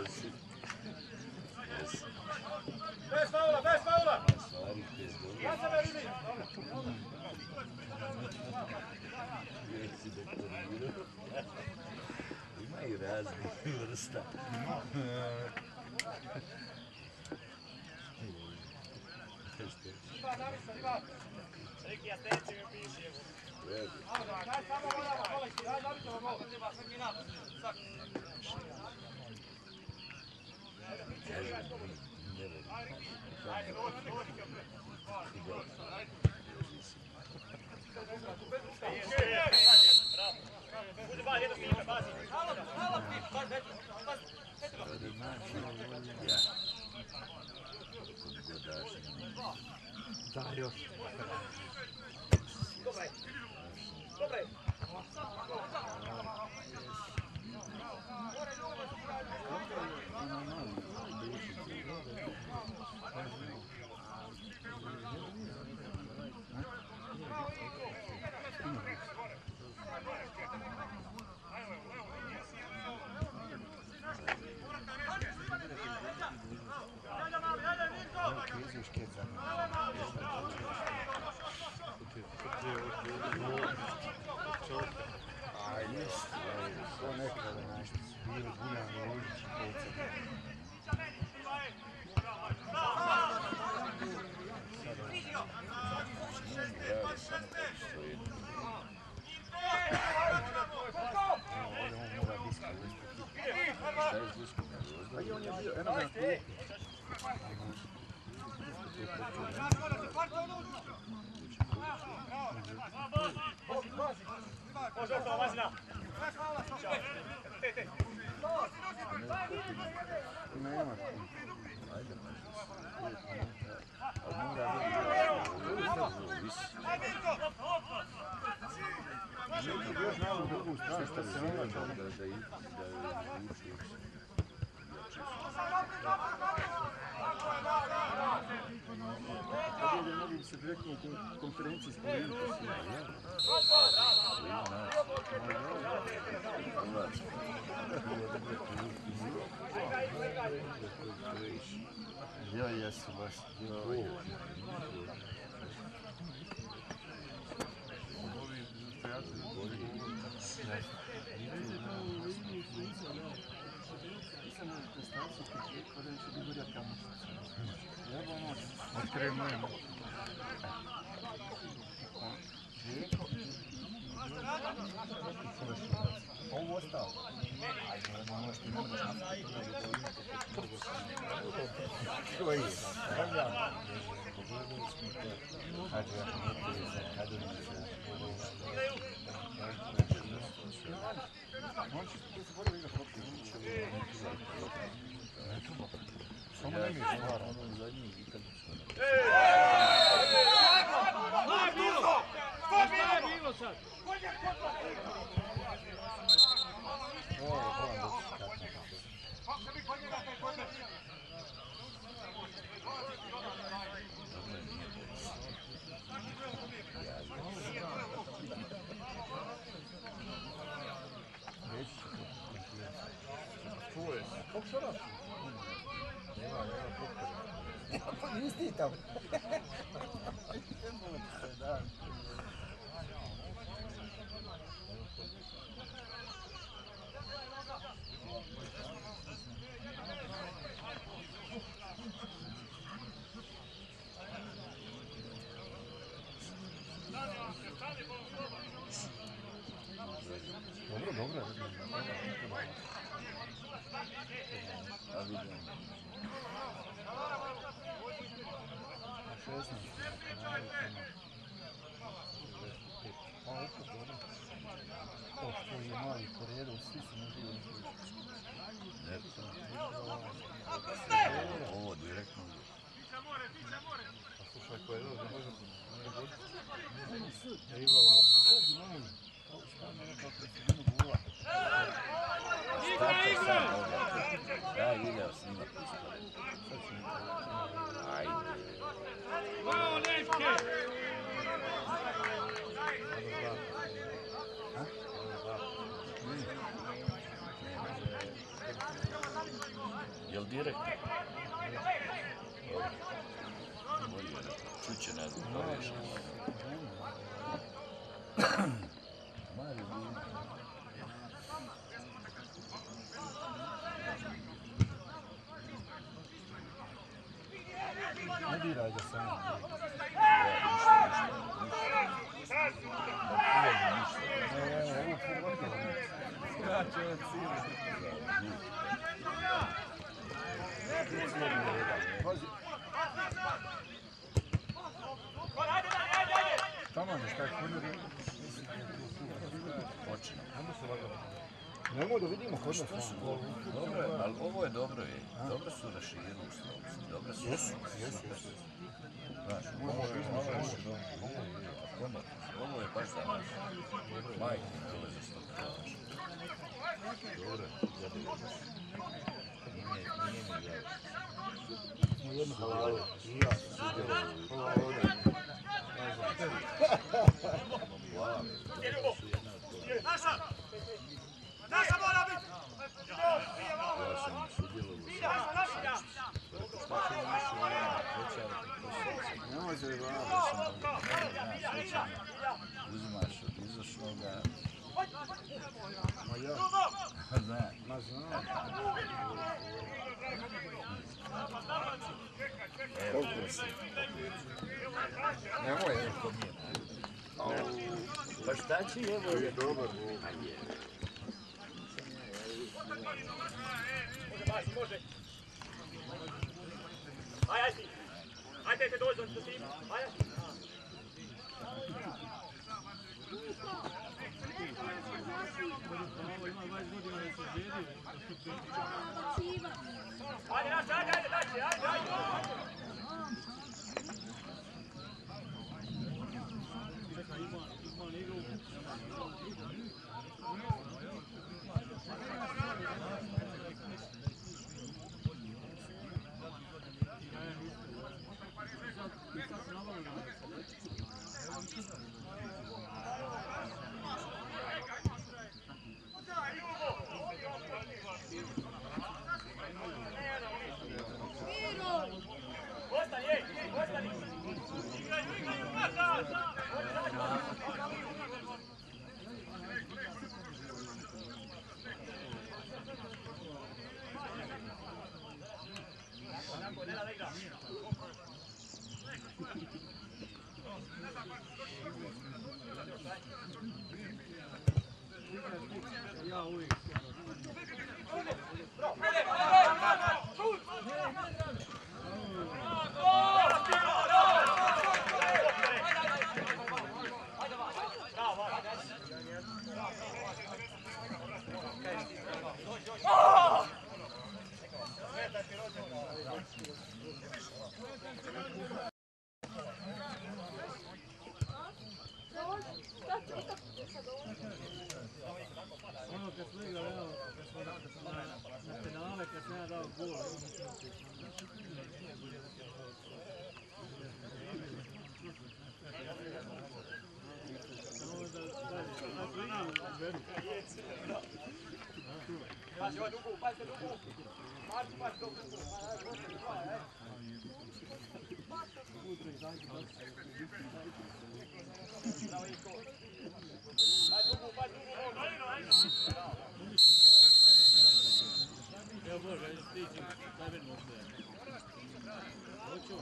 [SPEAKER 6] Bez faula, bez faula!
[SPEAKER 5] Stvari bez dobro.
[SPEAKER 6] Ja sam vidi!
[SPEAKER 5] Jesi doktorirao. Ima i raznih vrsta.
[SPEAKER 6] Riki, attenzione che pisci.
[SPEAKER 5] Vedi.
[SPEAKER 6] Dai, samo vola, vola, dai, dai, to vola. Treba sanguinato. Sak. Ajde, dođi, dođi. Bude ba, jedno snime, bazi. Halo, halo, ti, bazi, bazi.
[SPEAKER 5] Ja.
[SPEAKER 1] Da, još.
[SPEAKER 6] Dobre. Dobre.
[SPEAKER 1] To nekada nešto su bili Buljani, Lužić i Kolca.
[SPEAKER 5] Radi samo kako stoji.
[SPEAKER 1] Ovdje on mora diska uvesti.
[SPEAKER 5] Šta je s diskom?
[SPEAKER 1] Pa i on je bio, eno ga tu.
[SPEAKER 6] Može to, Mazina. Te, te.
[SPEAKER 1] Nema.
[SPEAKER 5] Ajde, možeš.
[SPEAKER 1] Pobjede mogli bi se direktno u konferenciji spomenuti. Ja, jesu baš. Открываем. Ovo ostalo. Što je? Hajde, ja hajde, samo ne mi stvara, ono za njih i kad što
[SPEAKER 6] je bilo? Šta je bilo sad?
[SPEAKER 1] Ovo je pravno doći kako što raši? Nema, nema potkada. Pa nisi ti tamo. Dobro, dobro. A vidim. šesnaest. Pa opet dobro. To što je mali po redu, svi su možda
[SPEAKER 5] ovo direktno.
[SPEAKER 2] A slušaj, ko je ovo, ne može ne goditi.
[SPEAKER 1] Ne ivala. Šta mi rekao kad se mene bula?
[SPEAKER 6] Igra, igra!
[SPEAKER 5] Da, video snimak uskoro. Ajde.
[SPEAKER 6] Bravo, Neške!
[SPEAKER 5] Jel direktno? Čuće ne znam, to više. Mali ljudi.
[SPEAKER 1] Ne diraj ga samo. Evo, pogotovo. Skače od sile. Pazi. Tamo je šta je konjur.
[SPEAKER 5] Počinam.
[SPEAKER 1] Nemoj da vidimo kod nas.
[SPEAKER 5] Dobro je, ali ovo je dobro je. Dobro su raširili u slovci. Dobro su.
[SPEAKER 1] Jesu, jesu, jesu.
[SPEAKER 5] Znaš, ovo je između. Ovo je baš za nas. Majke mi dole za sto kraš. Dobro, zadovoljno. Nije, nije mi gledao.
[SPEAKER 1] Smo jednu halalu. I ja. Hvala ovdje.
[SPEAKER 5] Plave.
[SPEAKER 6] Naša! Naša mora biti!
[SPEAKER 5] Ja sam sudjelovao sa Sačić. Šta će mi više ovo večera posljedice?
[SPEAKER 1] Ne može je vlada.
[SPEAKER 5] Ja sam da svećanje uzimaš od izvršnoga.
[SPEAKER 1] Ma ja.
[SPEAKER 5] Znam.
[SPEAKER 1] Ma znam.
[SPEAKER 5] Evo, si.
[SPEAKER 1] Nemoj.
[SPEAKER 5] Pa šta će evo?
[SPEAKER 1] To je dobar.
[SPEAKER 6] Može, može. Ajde, ajde. Ajde, te dođem do tim. Ajde. Ajde, naša, ajde, ajde, ajde, ajde, ajde. Ja uvijek. Ono kad smo igrali, evo, kad smo na, na penale, kad sam ja dao gol, samo da dalje, ako igram, veru. Evo Bože, ajde stići, daj meni možda. Hoću.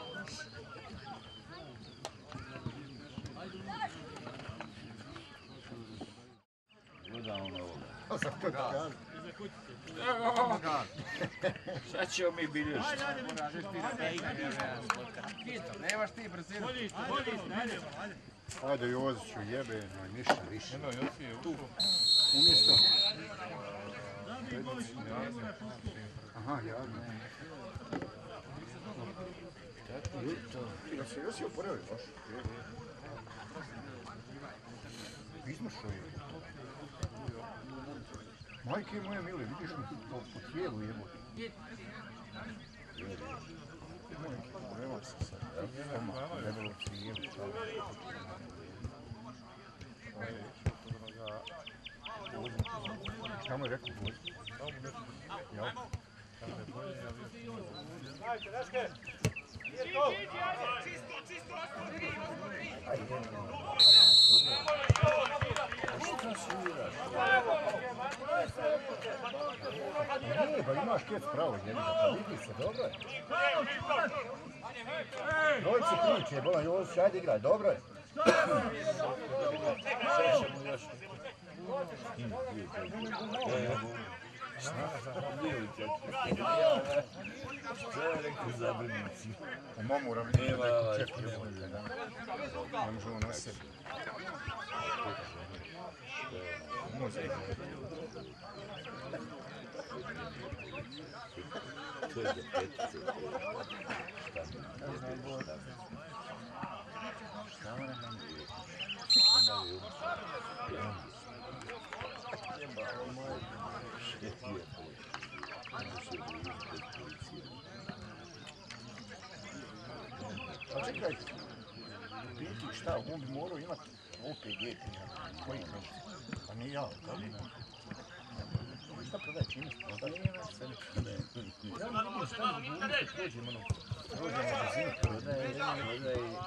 [SPEAKER 5] Gledaj ono ovoga.
[SPEAKER 1] To sam to da kažem.
[SPEAKER 6] Iza kućice.
[SPEAKER 5] Sad ćemo mi bilježiti.
[SPEAKER 6] Ajde, ajde,
[SPEAKER 4] Nemaš ti brzinu.
[SPEAKER 6] bolji ste, bolji ste, ajde.
[SPEAKER 1] Ajde Joziću jebe, no ništa više.
[SPEAKER 2] Eno, Josi je ušao.
[SPEAKER 1] Umjesto...
[SPEAKER 6] Da bi bolji ste,
[SPEAKER 1] Aha, javno. Ja se Josi oporavio baš. Izmašao je. Majke moje mile, vidiš mi po, po tijelu jebote. Moj, problema se sad. Stomak, debelo tijelu, čao. Šta mu je rekao Boz? Ja? Ne, ba imaš kec pravo jedno, pa vidi se, dobro je. Trojice priče, bola Jozić, ajde igraj, dobro je. U mom uravnjenju neko četiri izvolje, da. Ne možemo na sebi. Može.
[SPEAKER 5] To je za petice. Šta ona nam je? Onda je umšao. Jebalo moje. Šetije to. Onda se boji bez policije.
[SPEAKER 1] Pa čekaj, piti šta, on bi morao imat O P G, koji kroz, pa nije ja, kako ne? Šta prodaje, čime se prodaje? Ja ne vidim šta na buni kad prođemo, ono, prođemo magazinu, prodaje, prodaje,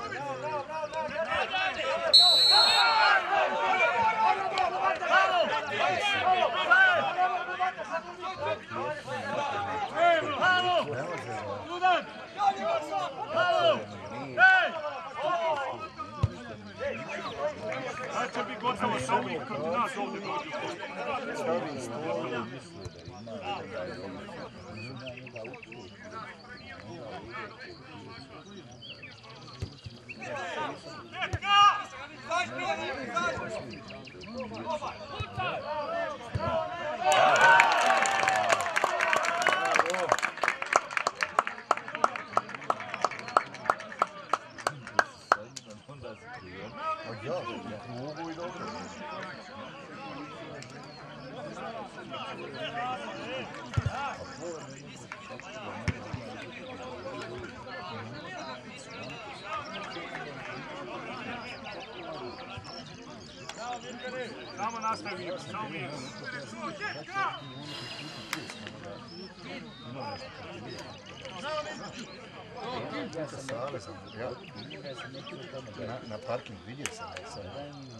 [SPEAKER 6] Sad će biti gotovo sa ovih kod nas ovdje dođu.
[SPEAKER 1] stavi stol.
[SPEAKER 6] samo nastavimo, samo mi.
[SPEAKER 1] Ja sam sale sam, ja, na, na parking vidio sam, ja sam.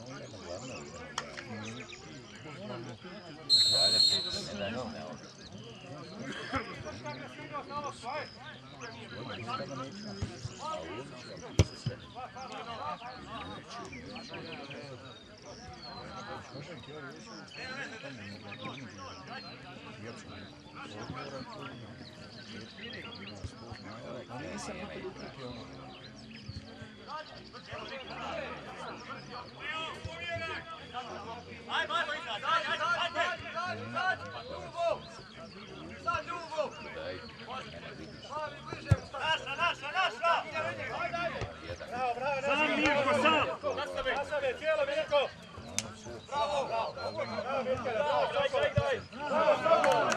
[SPEAKER 6] Sam Mirko, sam! Nastavi, cijelo Mirko! Bravo! Bravo! Daj, daj, daj!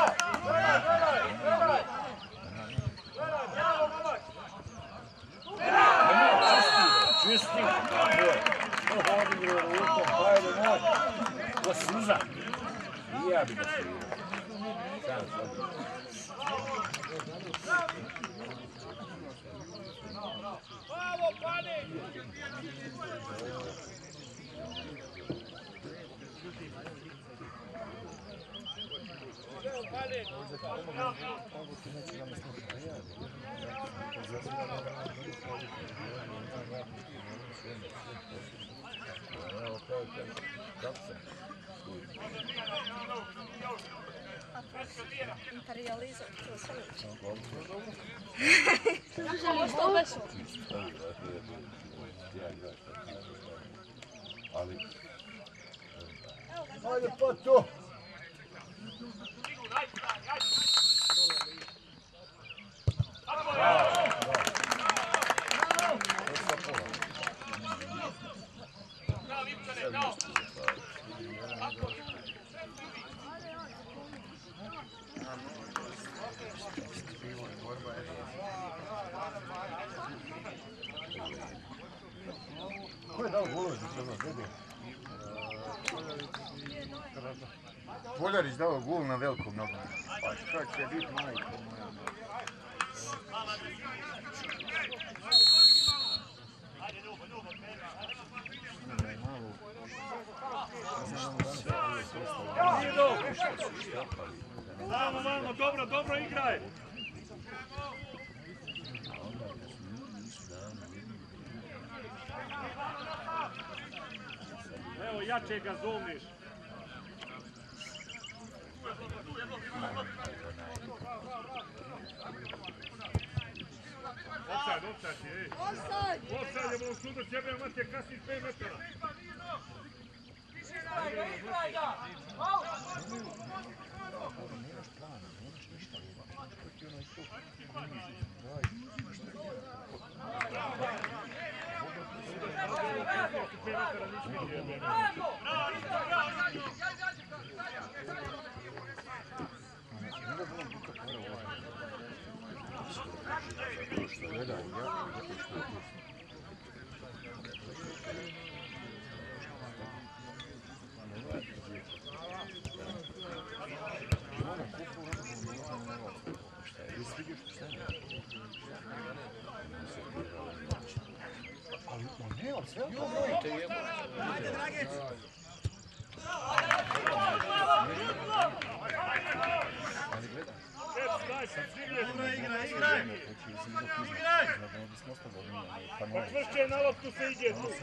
[SPEAKER 1] Čisti! Što hodi gre rukom, pa je do moj, ko suza. I ja bi ga svirao. Sam sam.
[SPEAKER 6] Bravo, pani!
[SPEAKER 4] Imperializam, to sve uče. Želim što veću.
[SPEAKER 5] Ali...
[SPEAKER 1] Ajde pa to! Ko je dao golove za treba, gledaj? Poljarić dao gol na velikom nogu. Pa šta će biti, majko moja?
[SPEAKER 6] Vamo, vamo, dobro, dobro igraj! Evo, jače ga zovniš. Offside, offside, ej. Offside! Offside je bol sudo, tebe imate kasnije pet metara. Igraj ga! Ajde, Dragic! Igraj, igraj, igraj! Igraj! Pa čvršće na loptu se ide tu.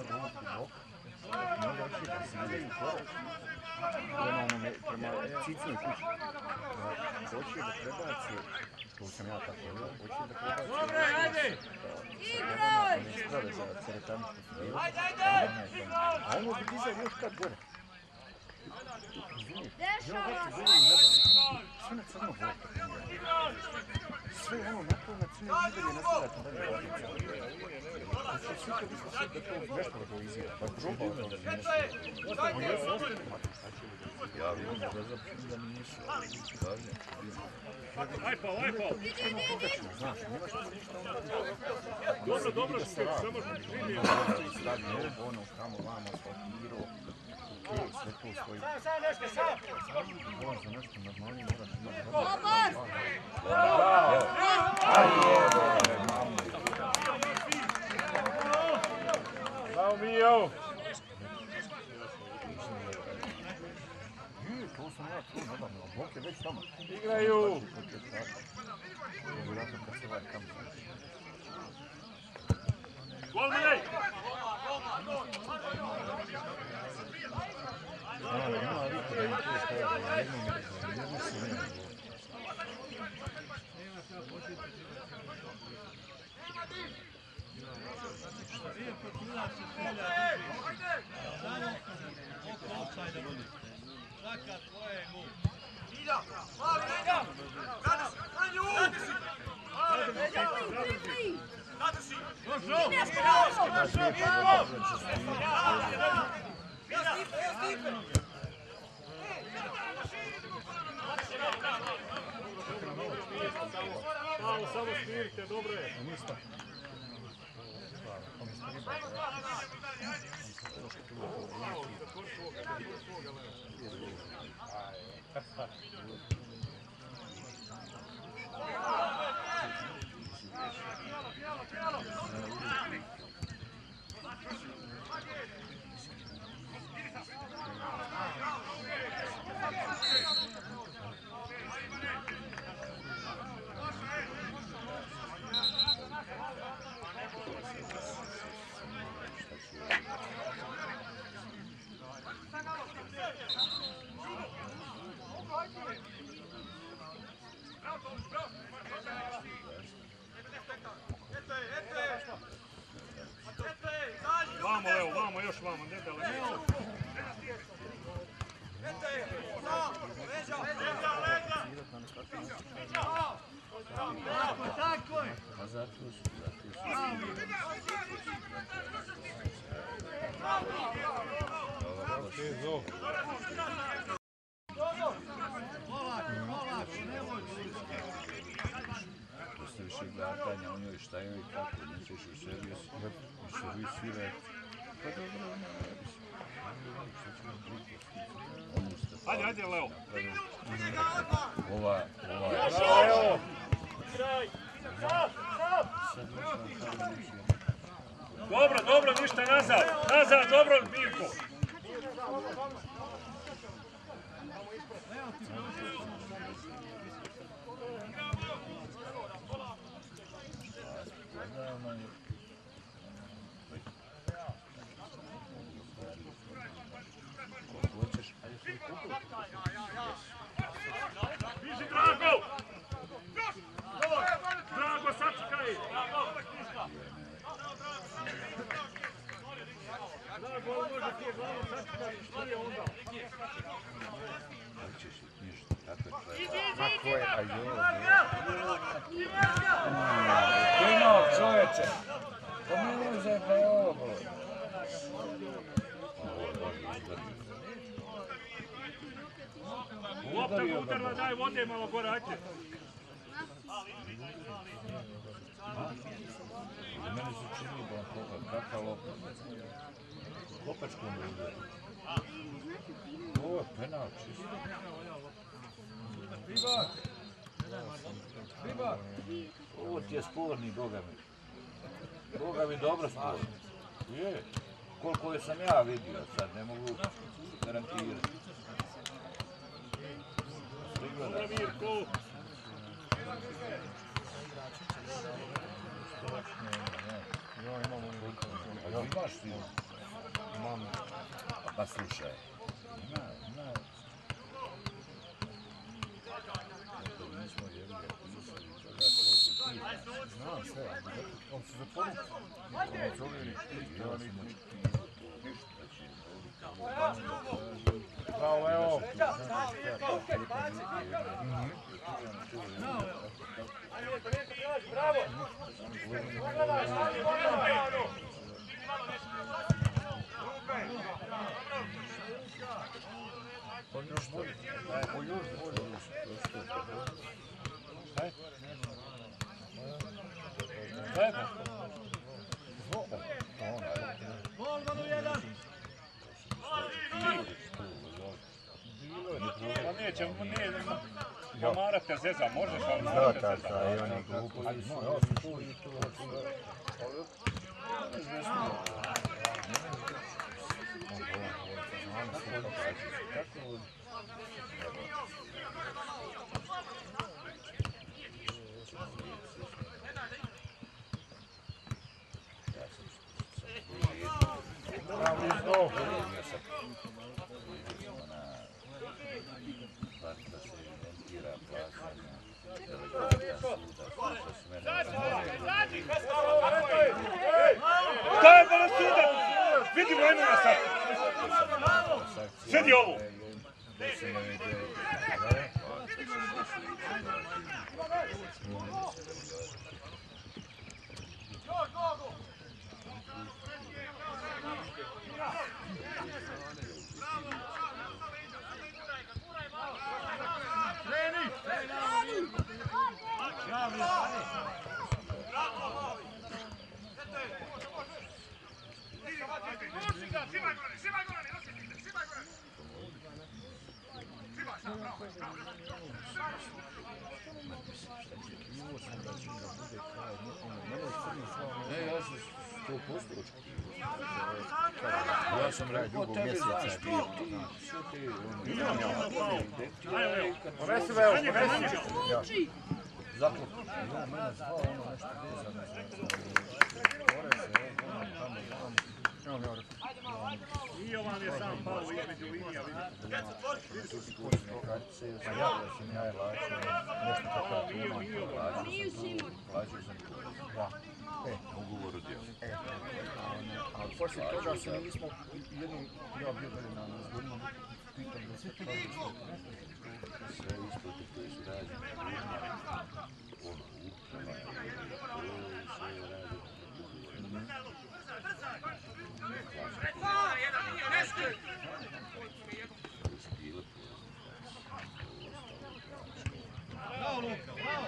[SPEAKER 1] Prema Cicinu kući. Hoće da prebaci, to sam ja tako vidio, hoće da prebaci.
[SPEAKER 6] Dobre, ajde!
[SPEAKER 1] Igraj! Ne sprave za teretaničku filu.
[SPEAKER 6] Ajde, ajde!
[SPEAKER 1] A ono bi dizao još kad gore.
[SPEAKER 4] Dešava se!
[SPEAKER 1] Sve na crno bolo. Sve ono napravo na crno izgled je nastavljati dalje. Znači sve kad isto sve da to nešto da to izgleda. Pa probao da to nešto.
[SPEAKER 5] Ja vidim da da mi nisu, ali kažem.
[SPEAKER 6] Ajde, ajde!
[SPEAKER 1] Znaš, nema što ništa ono.
[SPEAKER 6] Dobro, dobro, samo što živimo.
[SPEAKER 1] Stavio ono, tamo, vamo, svakiro. sve to svoji.
[SPEAKER 6] Sam, sam, nešto, sam!
[SPEAKER 1] Moram za nešto normalnije, moraš imati
[SPEAKER 4] Dobar!
[SPEAKER 2] Bravo, Mijo!
[SPEAKER 1] Nije, to sam ja tu, nadam, a Bok je već tamo.
[SPEAKER 2] Igraju!
[SPEAKER 1] Vjerojatno kad se ovaj kam sam.
[SPEAKER 2] Gol, Miljej!
[SPEAKER 1] Ima liko da im tu stavljaju, jednom je rekao, jedno se nema.
[SPEAKER 3] Oko offside vodi. Svaka tvoja je gol.
[SPEAKER 2] Samo, samo smirite, dobro je.
[SPEAKER 1] Ništa. On je striba.
[SPEAKER 2] Vamo, Leo, vamo, još vamo, ne da Leo.
[SPEAKER 3] Tako je!
[SPEAKER 5] Pa zato su, zato su.
[SPEAKER 2] Tezo.
[SPEAKER 5] Postoji više gledanja, on joj šta je i kako, nećeš u servis, u servisira. Pa dobro, ono ste...
[SPEAKER 2] Ajde, ajde, Leo.
[SPEAKER 5] Ova, ova...
[SPEAKER 2] Leo! Dobro, dobro, ništa nazad. Nazad, dobro, Mirko. Biži, Drago! Drago, sačekaj! Drago, ovo može ti je glavom sačekati, što je onda?
[SPEAKER 5] Hoćeš ništa, tako je tvoje.
[SPEAKER 1] Kako je, a joj,
[SPEAKER 5] Kino, čoveče! Pa mi uzem da je ovo.
[SPEAKER 2] Lopta ga udarla, daj vode malo gore, ajte.
[SPEAKER 5] Meni se čini da on koga, kakva lopta. Kopačkom da udari. Ovo je penal, čisto. Ribak! Ribak! Ovo ti je sporni, Boga mi. Boga mi dobro sporni. Je. Koliko je sam ja vidio, sad ne mogu garantirati.
[SPEAKER 2] Dobro, Mirko.
[SPEAKER 1] ja imam ono rukama.
[SPEAKER 5] A ja imaš ti?
[SPEAKER 1] Imam.
[SPEAKER 5] Pa slušaj. Ima, ima. Eto, mi smo jedli, pisali, toga svoj ti.
[SPEAKER 1] Znam sve, on se zatvorio. On zove ništa, ja ništa.
[SPEAKER 5] Ništa će.
[SPEAKER 2] Bravo, Leo.
[SPEAKER 1] On još bolje. On još bolje.
[SPEAKER 2] Zajedno.
[SPEAKER 3] Gol, gol, jedan!
[SPEAKER 2] Ti.
[SPEAKER 6] neće, nije, Omara te zeza, možeš, ali
[SPEAKER 1] Da,
[SPEAKER 6] Omara te
[SPEAKER 1] da,
[SPEAKER 6] zeza.
[SPEAKER 1] da, i on je glupo. No, ja sam tu i tu.
[SPEAKER 6] Daj, malo suda! Vidimo jednoga sad! Sedi ovo!
[SPEAKER 5] Ne, ja sam sto posto očekivao. Ja sam rekao tebe, znaš, ti, ti, sve ti, ono,
[SPEAKER 1] Ponesi me, evo, ponesi.
[SPEAKER 5] zaklop.
[SPEAKER 1] Ja, mene zvao ono nešto vezano za gore se, ono, tamo, tamo. Evo mi ovdje.
[SPEAKER 6] I ovam je sam pao između linija, vidite.
[SPEAKER 1] Kartice, ja sam ja je lačio, nešto tako je tu.
[SPEAKER 5] Plaćao sam
[SPEAKER 1] Da. E,
[SPEAKER 5] ugovor o djelu.
[SPEAKER 1] e, ali poslije toga se nismo, jednom, ja bio dalje na zgodnom, pitam da se kaže što.
[SPEAKER 5] Sve isplate koje su rađene, ono, uprava, sve je rađeno.
[SPEAKER 3] Bravo, Luka, bravo!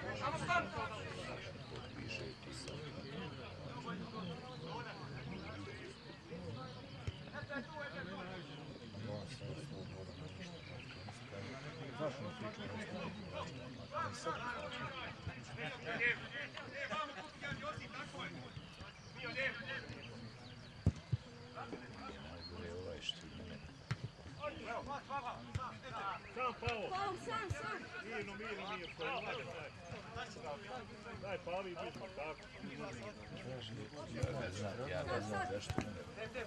[SPEAKER 1] Zašto ne pričam nešto?
[SPEAKER 6] Sam pao. Mirno, mirno, mirno. Daj, Pavi, bitno, tako.
[SPEAKER 5] Ja ne znam, ja ne znam zašto mene.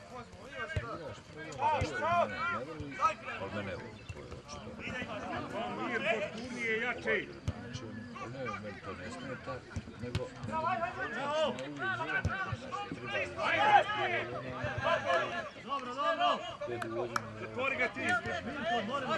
[SPEAKER 5] Zašto mene ne voli, ali mene voli, to je očito.
[SPEAKER 6] Pa mir potpunije i jače.
[SPEAKER 5] Znači, ne, meni to ne smeta, nego, nego mi znači, ne uvijek želim, znači, treba
[SPEAKER 3] Dobro, dobro!
[SPEAKER 5] pet godina.
[SPEAKER 6] Zatvori ga ti.
[SPEAKER 3] Odmorimo!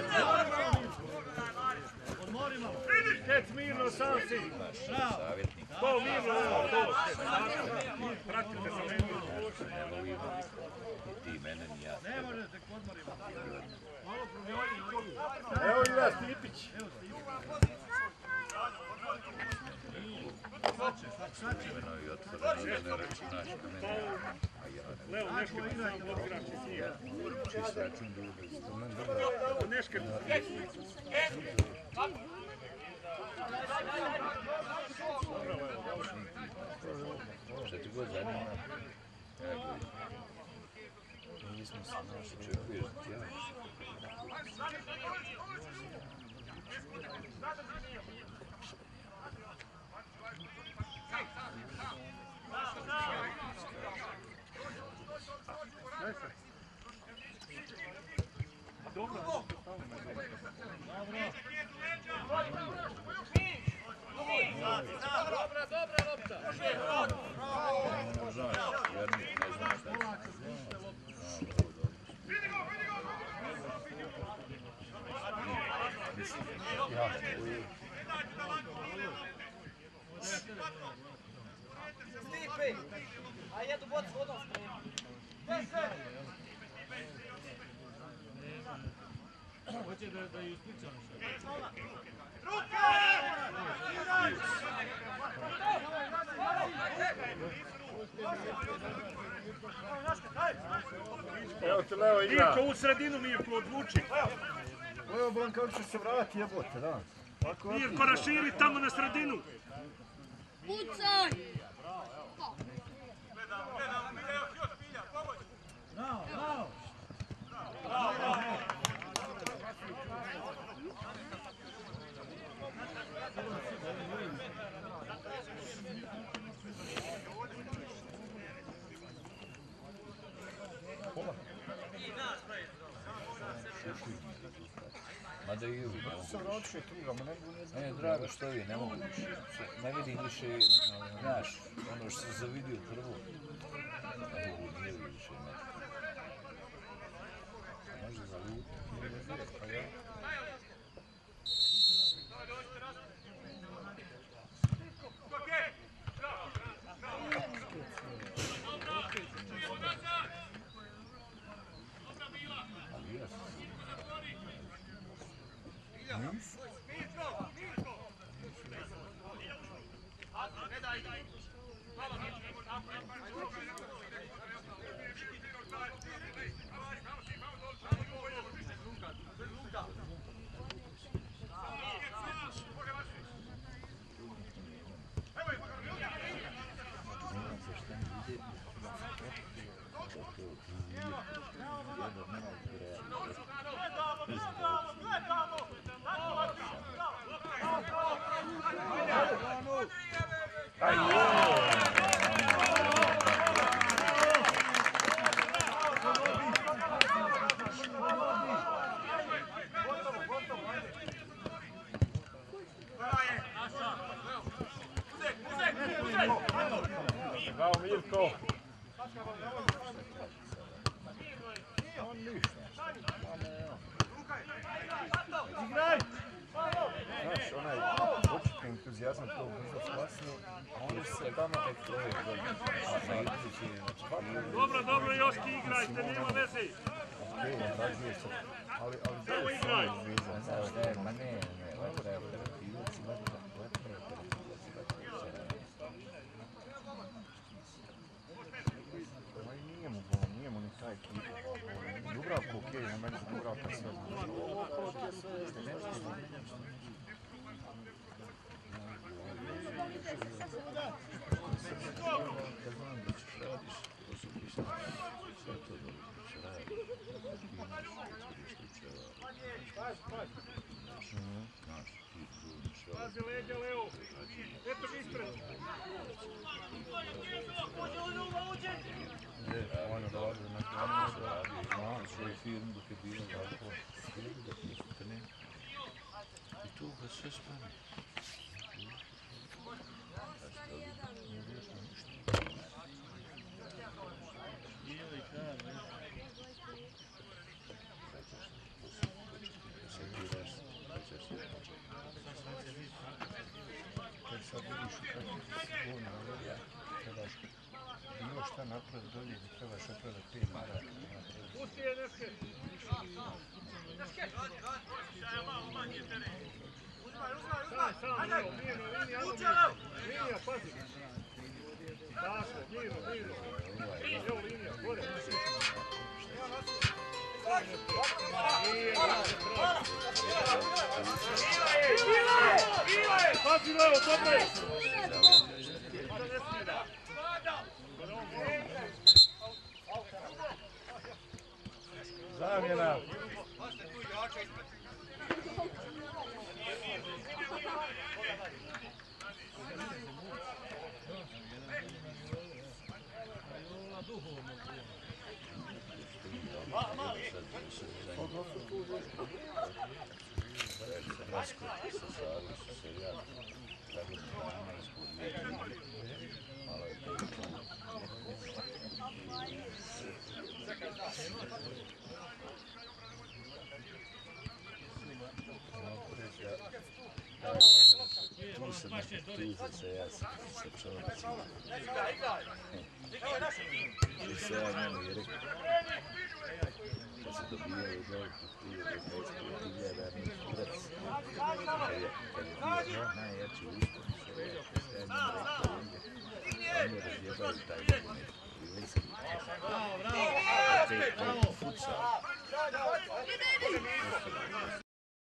[SPEAKER 3] Odmorimo!
[SPEAKER 6] Kec mirno, sam si.
[SPEAKER 5] Savjetnik,
[SPEAKER 6] To mirno, ovo, to. Pratite sa meni.
[SPEAKER 5] ne volim, ni ti mene, ni ja.
[SPEAKER 3] Ne možete, odmorimo!
[SPEAKER 6] Evo i vas, Stipić.
[SPEAKER 5] Otvoreno i otvoreno, da ne računaš na mene. A ja ne.
[SPEAKER 6] Leo, Neške, ti sam odgraš i s njim.
[SPEAKER 5] Čist račun druga strana.
[SPEAKER 6] Neške,
[SPEAKER 5] Šta ti god zanima? Ja gledam. Nismo se naši, očekuješ da ti javiš.
[SPEAKER 3] Dobra, dobra lopta!
[SPEAKER 5] Ne znaš, Jernik, ne znaš šta je.
[SPEAKER 1] Ja,
[SPEAKER 7] Stipe, a jedu bod s vodom spremiti.
[SPEAKER 3] Hoće da, da ju ispričam što.
[SPEAKER 1] evo te Leo igra.
[SPEAKER 6] Mirko u sredinu, Mirko, odvuči.
[SPEAKER 1] Evo Blan, kako će se vrati jebote, da.
[SPEAKER 6] Mirko, raširi tamo na sredinu.
[SPEAKER 4] Pucaj!
[SPEAKER 5] Mada i ovi,
[SPEAKER 1] Se vratiš je tuga, ma ne mogu ne znam.
[SPEAKER 5] ne, drago što vi, ne mogu više. Ne vidim više, znaš, ono što sam zavidio prvo. Ne mogu nije više imati. Može zaluti. Pa ja. Ali ja sam.
[SPEAKER 2] Bravo Mirko!
[SPEAKER 1] On ništa.
[SPEAKER 6] Igraj!
[SPEAKER 1] Znaš, onaj očitni entuzijazam to brzo splasni, a oni se tamo tek troje godine. A na idući je znači...
[SPEAKER 6] Dobro, dobro, Joški, igrajte, nema veze.
[SPEAKER 1] Okej, odrađuje se, ali ali
[SPEAKER 6] Evo
[SPEAKER 1] to je
[SPEAKER 6] igraj.
[SPEAKER 1] samo izviza.
[SPEAKER 5] Znaš, ne, ma ne, ne, letra je operativac, letra, letra je operativac, letra je
[SPEAKER 1] Ma i nije mu bol, nije mu ni ta ekipa. Dubravko okej, na meni se Dubravka sve
[SPEAKER 5] Ja znam da ćeš radiš, to su piše, sve to dobro ćeš raditi, imaš iskorišti učeva, znaš, ti zuniš,
[SPEAKER 6] Pazi leđa, Leo. Eto mi ispred.
[SPEAKER 1] ono dolazi na
[SPEAKER 5] kako se radi, imao svoju firmu dok je bilo ovako, firmu dok ništa ne, i tu ga sve spane.
[SPEAKER 1] kad sad vidiš kako si govno ovdje, trebaš bilo šta napraviti dolje, trebaš napraviti pet maraka.
[SPEAKER 6] Pusti je, Neske. Sam, sam, Leo, mirno, linija, ajmo mirno. Linija, pazi. Tako, mirno, mirno. Evo linija, gore. Pazi, Leo, dobro je. Sada ne smira.
[SPEAKER 2] Zamjena!
[SPEAKER 5] Tuže se ja sa čovjecima. I se ja njemu i rekao. Da se dobijaju dole po prije devetnaest hiljada kurac. Kad je bio najjači uspon se ja njemu rekao ovdje. Oni razjebaju taj nogomet. I liski. Bravo, bravo! Futsal.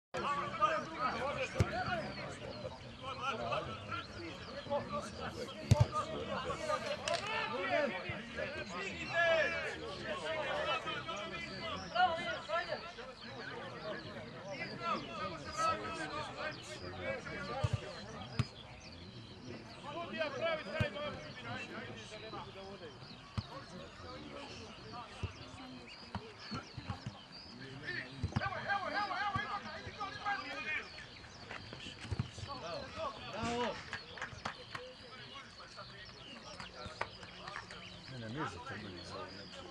[SPEAKER 1] Ne, ne, mrzite meni za ovo neće.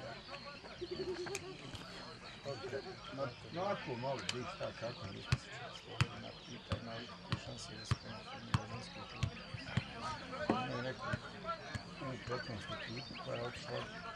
[SPEAKER 1] Na, na ako malo biti šta kako mi smo se često na pita i na šanse da se konformira ženski klub. Imaju neku u petnaestu ekipu koja je otišla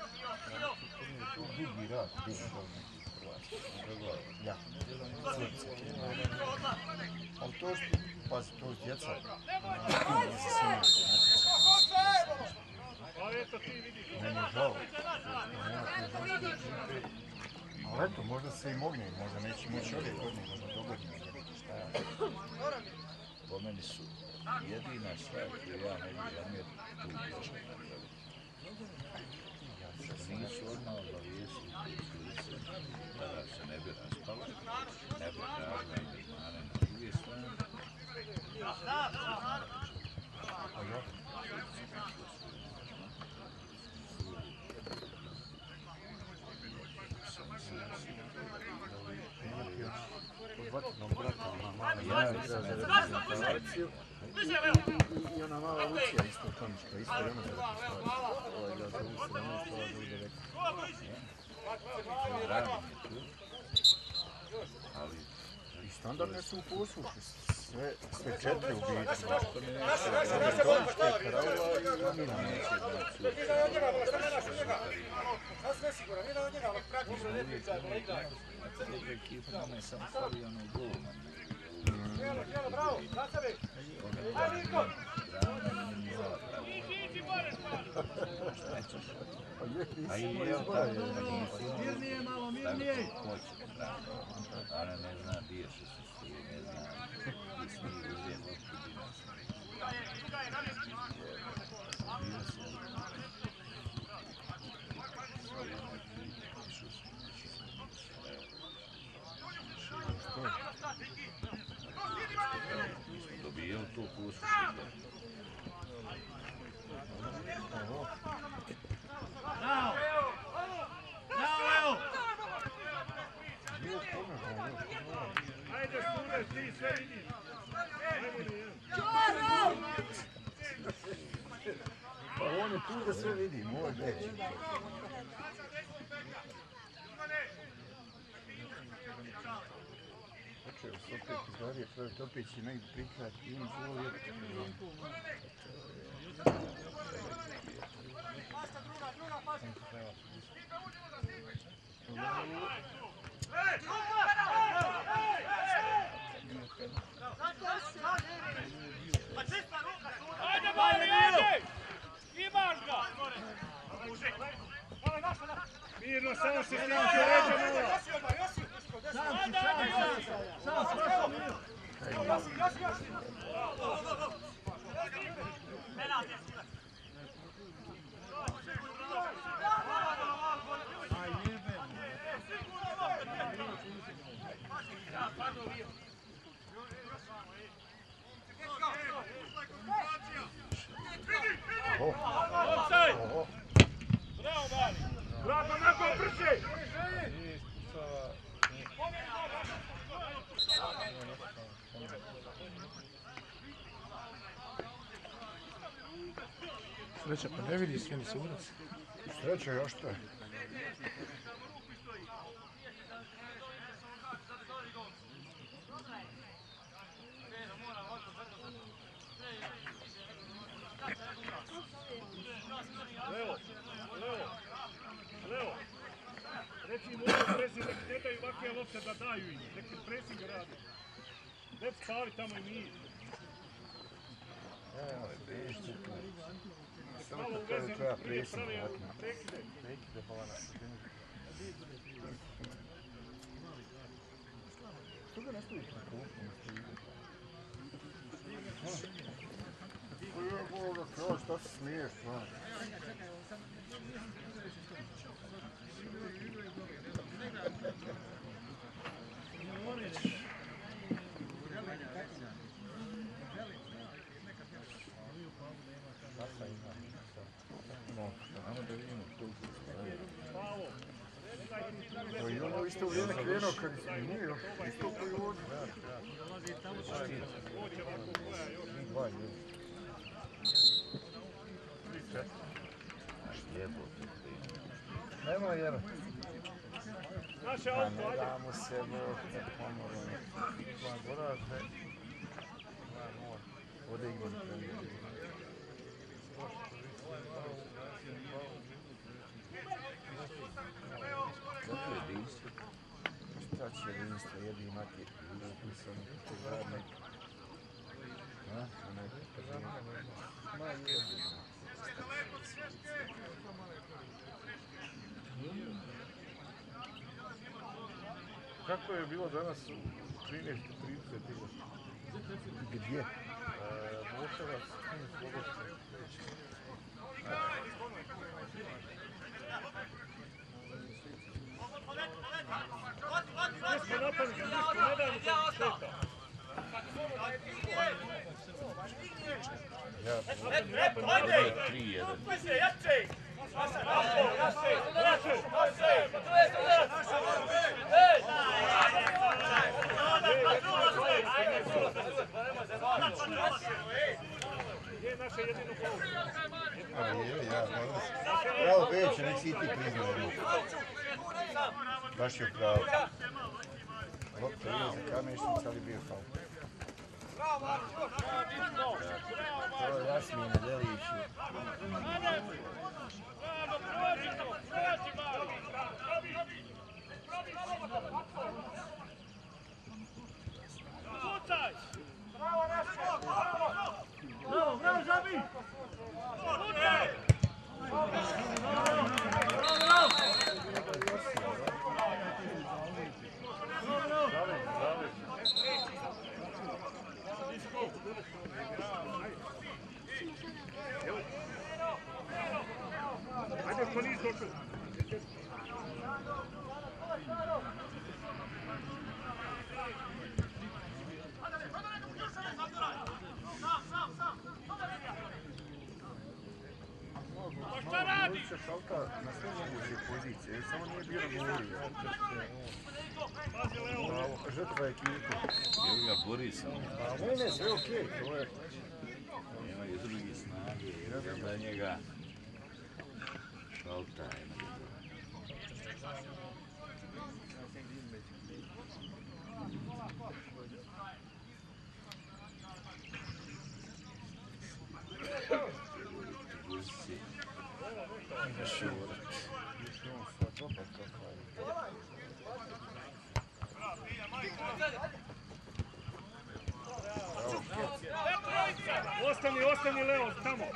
[SPEAKER 1] u dugi rad, dugi rad neki Hrvatski. Ja, Srpske. Ali to što, pazi, to s djeca, ne za svima što natjecati. Meni je žao, nema te ženske ekipe. Ali eto, možda se i mogne, možda neće moći ove godine, možda dogodine, šta ja.
[SPEAKER 5] Po meni su jedina stvar koju ja ne bih zamjerio tu prošle napraviti. Nisu odmah obavijestili policije, tada se ne bi raspala, ne bi tražila angažmane na druge strane.
[SPEAKER 1] A ja? Od vatrenog brata, ona mala Jana igra za reprezentaciju i ona mala Lucija isto Tomiška, isto i ona za reprezentaciju. Ovo je da za u sedamnaest, ova za u devetnaest.
[SPEAKER 5] Drago mi je tu, ali
[SPEAKER 1] I standardne su u poslušu, sve, sve četiri u biti.
[SPEAKER 5] zašto mi neće
[SPEAKER 1] Ove Tomiška, Karaula i Ramina.
[SPEAKER 5] neće znači uopće uvijek ekipa nama je samo stavio ono golman. A i je
[SPEAKER 3] Mirnije malo, mirnije.
[SPEAKER 5] Ana ne zna gdje se stoji, ne zna gdje smo i uzije loptu dobijao to poslušaj.
[SPEAKER 3] Bravo! Bravo, evo!
[SPEAKER 6] Ajde, Sude, ti sve vidiš.
[SPEAKER 1] Pa on je tu da sve vidi, moj deć. Počeo se opet izgleduje, Projekt opet će negdje prikrati i on zvolio.
[SPEAKER 6] Ajde, Bali, ajde! Imaš ga! Mirno, samo se snimke ređe malo.
[SPEAKER 3] Sam si, sam si, sam si, sam si,
[SPEAKER 6] Offside! Bravo, Bali! Bravo, nakon brže!
[SPEAKER 2] Sreća, pa ne vidi sve ni sudac.
[SPEAKER 1] Sreća još to je.
[SPEAKER 6] Levo, levo, levo. Reci im ovo presing, nek ne daju ovakve lopte da daju im, nek se presing radi. Nek stavi tamo i mi.
[SPEAKER 1] Evo, bešte tu. Samo kad kaže treba presim, vratno.
[SPEAKER 2] Prekide balana.
[SPEAKER 1] Što ga nastaviti na klupu? Boga, kao šta se smiješ, no? I ono isto vrijeme krenuo kad nije, isto koji ovdje. Nemoj jer. Pa ne damo se vrte, pomalo je. Ovdje imam premijer.
[SPEAKER 5] Zato je jedinstvo.
[SPEAKER 1] Šta će jedinstvo, jedin imati upisani kako radnik. A? Onaj kažem. Ma jedin.
[SPEAKER 2] Kako je bilo danas u trinaest trideset?
[SPEAKER 1] Gdje?
[SPEAKER 2] Moševac, Slobodsku.
[SPEAKER 6] Nisko napadnik, nisko, ne dajmo se šteta.
[SPEAKER 5] tri jedan.
[SPEAKER 6] Gdje naše jedino polu?
[SPEAKER 1] A je, ja, pravo već, nek si i ti priznao. Baš je pravo. Lopta je za Kamešnica, ali bio faul. To je Jasmin Nedelić.
[SPEAKER 3] Bravo, bravo, Žabi!
[SPEAKER 6] Ajde, ko nisi došao.
[SPEAKER 1] Ulica šalta na sve moguće pozicije, samo nije bilo Muri. Žrtva ekipe.
[SPEAKER 5] Evo ga, bori se.
[SPEAKER 1] A ne, ne, sve okej, to je...
[SPEAKER 5] Nema i drugi snage, jer da njega šalta je na dobro.
[SPEAKER 6] Ostani, ostani Leo, tamo.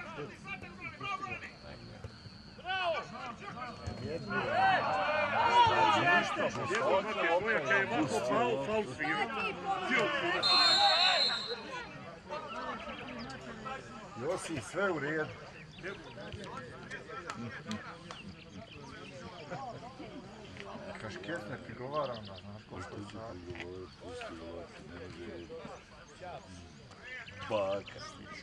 [SPEAKER 6] Evo, znate, moja kad je ovako faul, faul svira.
[SPEAKER 1] Josi, sve u redu. Kašket ne prigovara na znaš ko što sad.
[SPEAKER 5] Baka slička.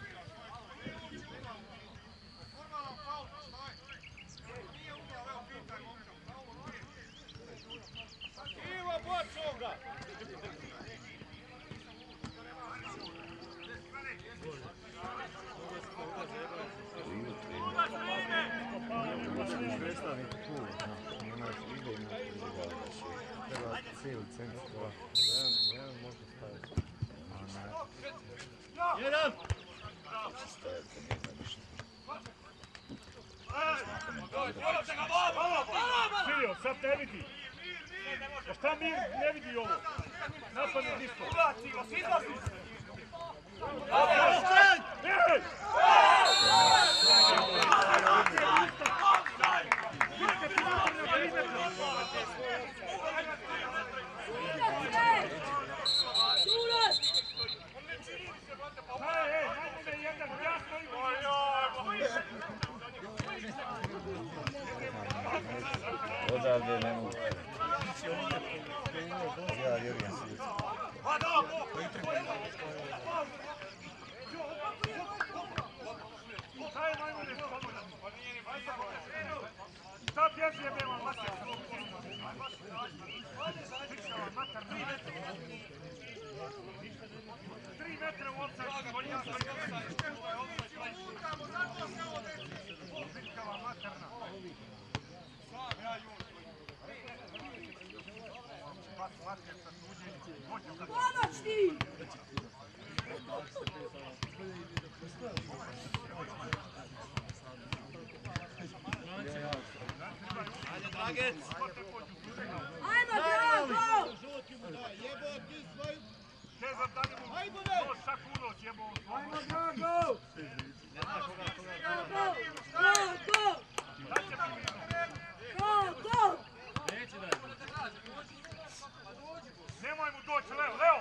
[SPEAKER 1] Predstavnik tu, nemaš ide i na izgledaš. Treba cijeli centar.
[SPEAKER 2] Jedan može staviti.
[SPEAKER 3] Jedan!
[SPEAKER 5] Stavite, nema ništa.
[SPEAKER 6] Silio, sad ne vidi. A šta mi ne vidi ovo? Napadne nisko. Ej! Ej, ej, najbolje jedan, jasno ima.
[SPEAKER 5] odavde ne mogu.
[SPEAKER 2] Ja vjerujem svijet.
[SPEAKER 6] Šta bježi je bilo, mater? Tri metra u ovca, konja, konja. Bitkava materna.
[SPEAKER 4] Pomoćni!
[SPEAKER 3] Ajde, Dragec!
[SPEAKER 4] Ajmo, Drago!
[SPEAKER 6] Ajmo,
[SPEAKER 3] Drago!
[SPEAKER 4] Drago! Drago! Drago!
[SPEAKER 6] nemoj mu doći, Leo, Leo!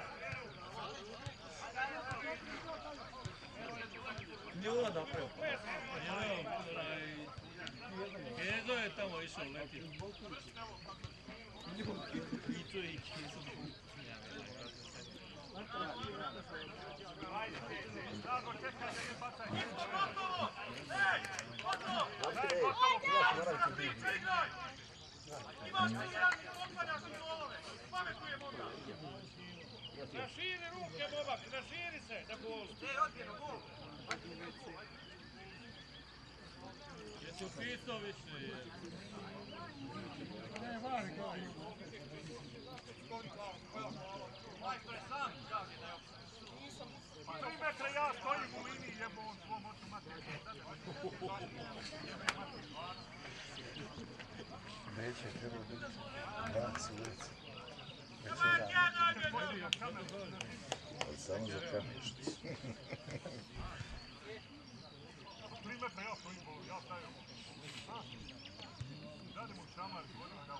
[SPEAKER 3] Nije ula napravio. Kezo je tamo išao leti. I to je i Kezo.
[SPEAKER 6] Drago, čekaj, ne bacaj. Raširi ruke, Bobak, raširi se, da gol. Ne, odbijeno, gol.
[SPEAKER 3] Jesi upisao više?
[SPEAKER 6] Ne, vari, gol. Majstore, sam kaže da je opet. Tri metra ja stojim u liniji, jebo on svom oču materiju.
[SPEAKER 2] Neće, treba biti. Da, su ulici. Ali samo za kamišnicu.
[SPEAKER 6] Tri metra ja stojim, ja stavim. Radim u šamar, govorim da...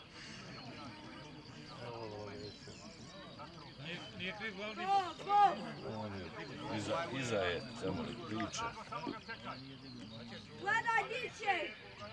[SPEAKER 3] Nije kriv glavni.
[SPEAKER 5] On je iza, iza je, samo li priča.
[SPEAKER 4] Gledaj, diće!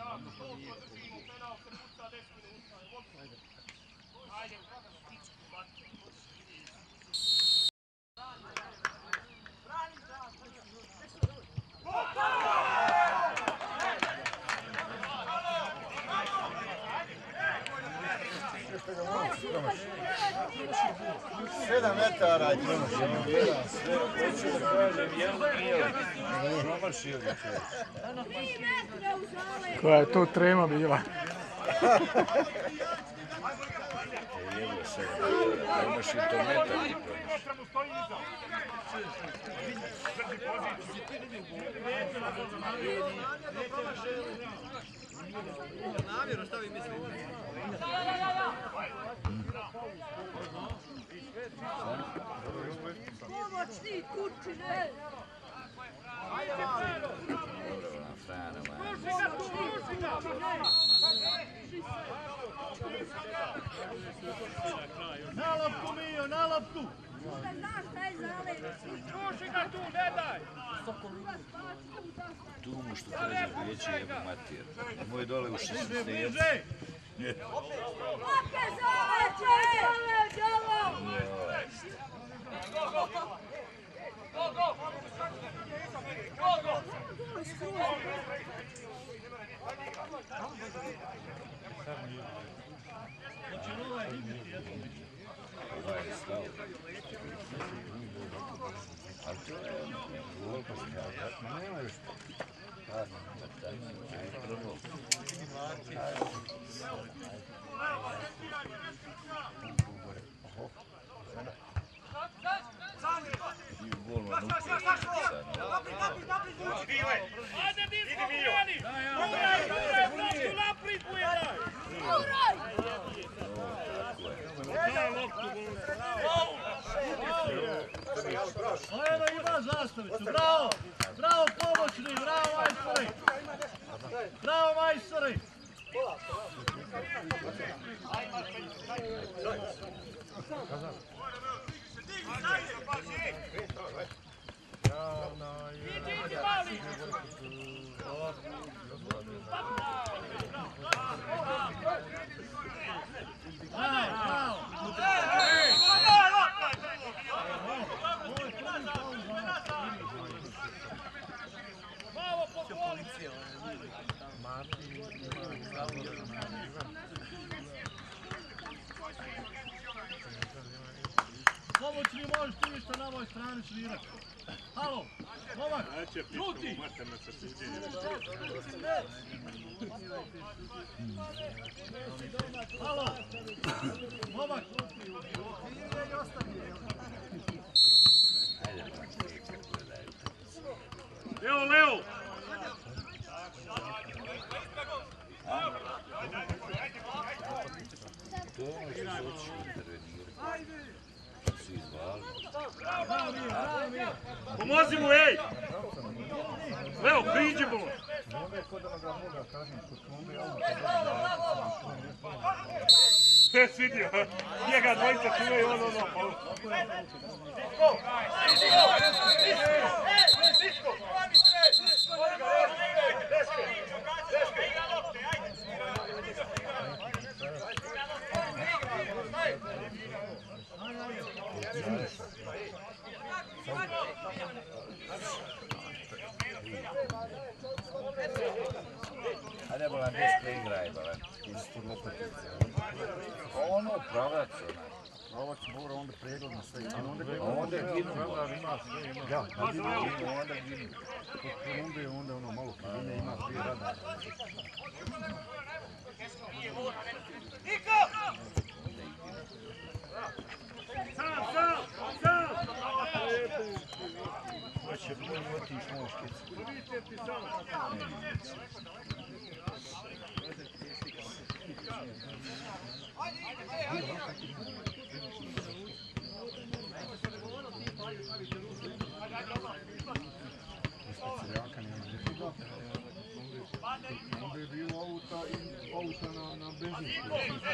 [SPEAKER 2] Sedam metara i promašeno. Jedan sve. Hoću da kažem, jel nije. Promašio ga čovječ.
[SPEAKER 4] Tri metra u zale!
[SPEAKER 8] Koja je to trema bila?
[SPEAKER 5] Jel je sedam metara. Promaši to metar i promaši.
[SPEAKER 6] Metra mu stoji iza. Drži poziciju.
[SPEAKER 3] Namjerno, šta vi mislite?
[SPEAKER 4] Pomoćni, kurčine!
[SPEAKER 6] Na loptu, Mijo, na loptu!
[SPEAKER 4] Da znaš šta je zale!
[SPEAKER 6] Puši ga tu, ne daj!
[SPEAKER 5] Tu mu što kaže riječi jebo matir. Moj dole u šestnaest.
[SPEAKER 4] Opet zale, če! Zale, djelo!
[SPEAKER 6] Go, go! Go, go!
[SPEAKER 5] Ovaj je stao. Ali to je glupost.
[SPEAKER 2] Ma nema još.
[SPEAKER 5] Prvo. I u gol vam
[SPEAKER 6] Ajde, Dinko, Bujani! Buraj, buraj, prosto naprijed, Bujani!
[SPEAKER 4] Uraj!
[SPEAKER 3] Evo ima zastavicu, bravo! Bravo pomoćni, bravo majstori! Bravo majstori!
[SPEAKER 6] Iđi, iđi, mali!
[SPEAKER 7] pustio policije.
[SPEAKER 3] Pomoćni možeš ti ništa na ovoj strani svirati. Halo, Novak, žuti! Halo, Novak!
[SPEAKER 6] Leo, Leo!
[SPEAKER 5] To je ono što se hoće intervenirati. Svi zvali.
[SPEAKER 6] Pomozi mu, ej! Leo, priđi mu! Sve vidio, njega dvojica čuvaju ono ono.
[SPEAKER 5] Hajde, Bolan, gdje igraj, Bolan?
[SPEAKER 1] Isto lopatice.
[SPEAKER 5] Ono, pravac,
[SPEAKER 1] Pravac mora onda pregled na sve.
[SPEAKER 5] onda je ginu, Bolan.
[SPEAKER 1] Da,
[SPEAKER 5] Onda ginu, onda ginu.
[SPEAKER 1] kod Kolumbe onda ono malo krivine ima prije rada.
[SPEAKER 6] Sam, sam, sam!
[SPEAKER 1] Hoće bilo otiš malo škicu. Specijaljaka nema ništa. Onda je bilo auta i auta na, na benzinsku.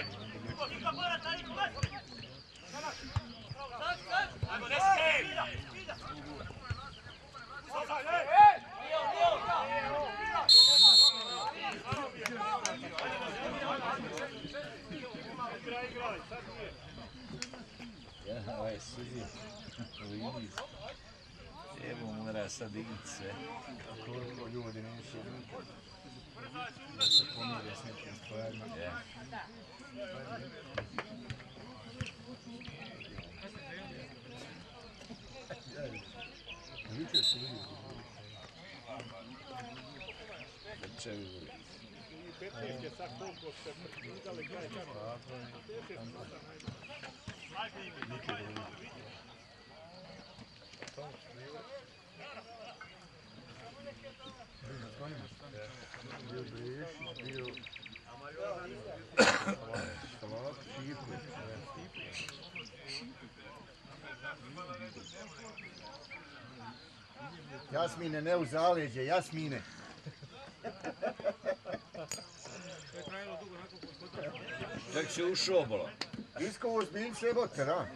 [SPEAKER 5] Ja, ovaj sudi, vidiš. Evo mora sad ići sve.
[SPEAKER 1] Koliko ljudi neće da se pomire s nekim stvarima.
[SPEAKER 5] Ja.
[SPEAKER 1] Jučer su vidio.
[SPEAKER 5] Grčevi voli.
[SPEAKER 1] Bio Brešić, bio Salak, Šipović. Jasmine, ne u zaleđe, Jasmine.
[SPEAKER 5] Tek si ušao, Bolan.
[SPEAKER 1] Iskovo zbiljce jebote, da.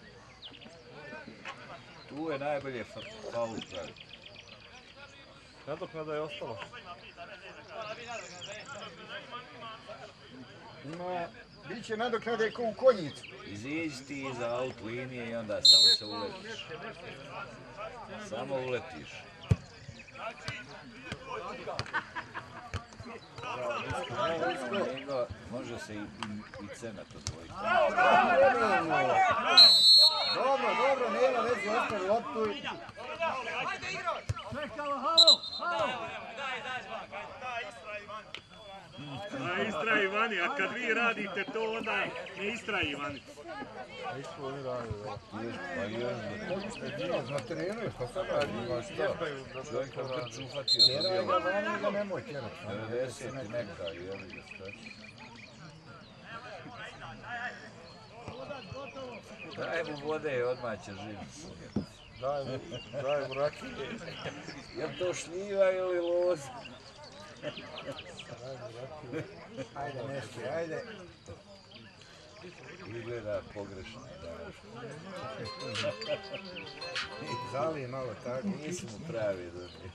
[SPEAKER 5] Tu je najbolje faul praviti.
[SPEAKER 2] Nadoknada je ostala.
[SPEAKER 1] Ima, bit će nadoknade ko u konjicu.
[SPEAKER 5] Iziđi ti iza aut linije i onda samo se uletiš. Samo uletiš. Nego može se i, i, i cemat odvojiti.
[SPEAKER 1] Dobro, dobro, nema veze, ostavi loptu.
[SPEAKER 3] Čekala, halo, halo!
[SPEAKER 6] A istraji vani, a kad vi radite to onda ne istraji vani.
[SPEAKER 2] Isto oni radi, da.
[SPEAKER 5] Pa još
[SPEAKER 1] Na terenu je, šta sad radi?
[SPEAKER 5] ima šta. Čovjek kad trču uhvatio za
[SPEAKER 1] Tjeraj ga
[SPEAKER 5] bijelo.
[SPEAKER 1] vani ga nemoj tjerat.
[SPEAKER 5] devedeset i neka, jeli ga šta će. Daj mu vode i odmah će živit.
[SPEAKER 2] Daj mu, daj mu rakije.
[SPEAKER 5] Je to šljiva ili loz?
[SPEAKER 1] Ajde, Neške, ajde.
[SPEAKER 5] Izgleda pogrešno, da.
[SPEAKER 1] Zalije malo tako.
[SPEAKER 5] Nisi mu pravi dobri.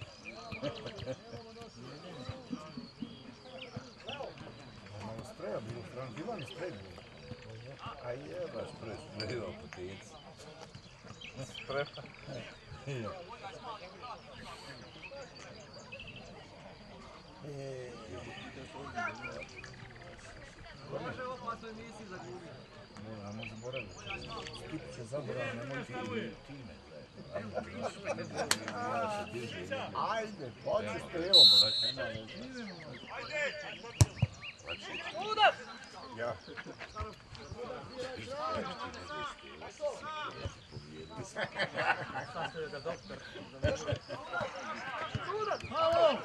[SPEAKER 1] Malo spreja bilo, Fran, bila mi sprej bilo.
[SPEAKER 5] A jebaš prvi sprejivao potici.
[SPEAKER 2] Sprepa.
[SPEAKER 7] Može ovo pa svoj misli zagubiti.
[SPEAKER 5] Ne, ne može zaboraviti. Skip će zaboraviti, nemoj ti time.
[SPEAKER 1] Ajde, počiste, evo.
[SPEAKER 7] Udar!
[SPEAKER 1] Ja.
[SPEAKER 3] Halo!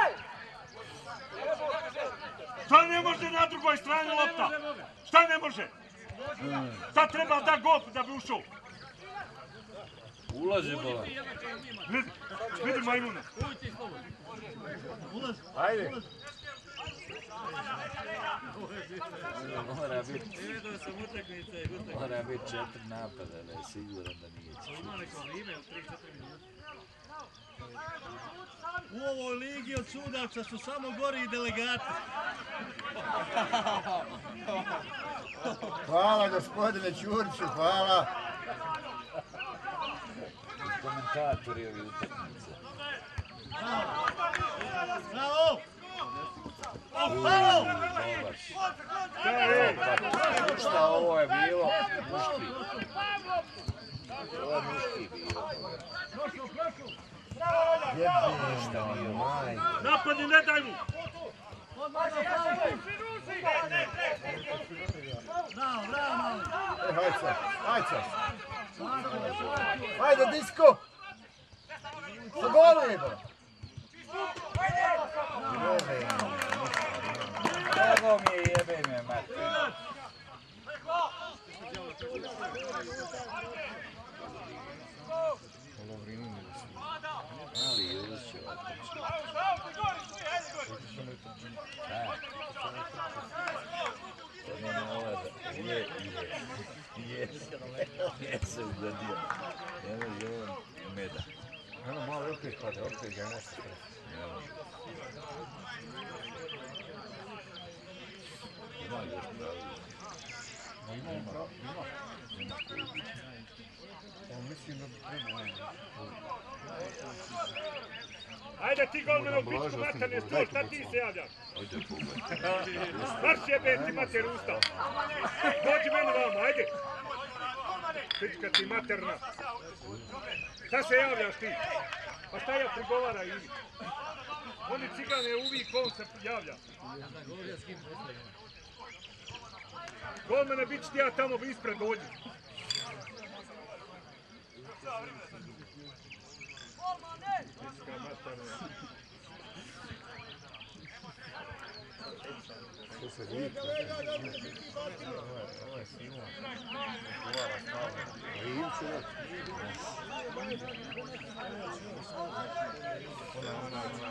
[SPEAKER 6] Šta ne može na drugoj strani lopta? Šta ne može? Šta treba da gol da bi ušao?
[SPEAKER 5] Ulazi bola.
[SPEAKER 6] Vidi, vidi majmuna.
[SPEAKER 3] Ulaz!
[SPEAKER 1] Ajde.
[SPEAKER 5] Mora biti... Mora biti četiri napada, da je siguran da nije će.
[SPEAKER 3] U ovoj ligi od sudaca su samo gori delegati.
[SPEAKER 1] Hvala gospodine Ćuriću, hvala.
[SPEAKER 5] Komentatori ovi utakmice.
[SPEAKER 3] Bravo! Halo!
[SPEAKER 5] Šta ovo je bilo? Muški. Ovo je muški bilo. Ništa nije maj.
[SPEAKER 6] Napadi, ne daj mu!
[SPEAKER 3] Bravo, bravo, malo.
[SPEAKER 1] E, hajde sad, hajde sad. Hajde, disko! Sa golu jebo!
[SPEAKER 5] Evo mi je jebe me, mate. Ali Julić će otići. To nema ovada. Je, je. Je. Je se ugodio. Ne može on meda.
[SPEAKER 1] Eno, malo opet pada, opet ga je nešto sve.
[SPEAKER 5] Ne može. Ima još pravi.
[SPEAKER 1] Ima, ima. Ima. On mislim da bi trebalo.
[SPEAKER 6] Ajde ti golmeno pičku materne, sto, šta ti se javljaš?
[SPEAKER 5] Ajde, pogledaj.
[SPEAKER 6] Marš jebe ti mater usta. Dođi meni vamo, ajde. Pička ti materna. Šta se javljaš ti? Pa šta ja prigovara ili? Oni cigane uvijek on se javlja. Golmene, bit ću ti ja tamo ispred dođi.
[SPEAKER 1] To se vidi. Ovo je Simon. Odgovara stavno. Rimče neki. Ona, ona, ona,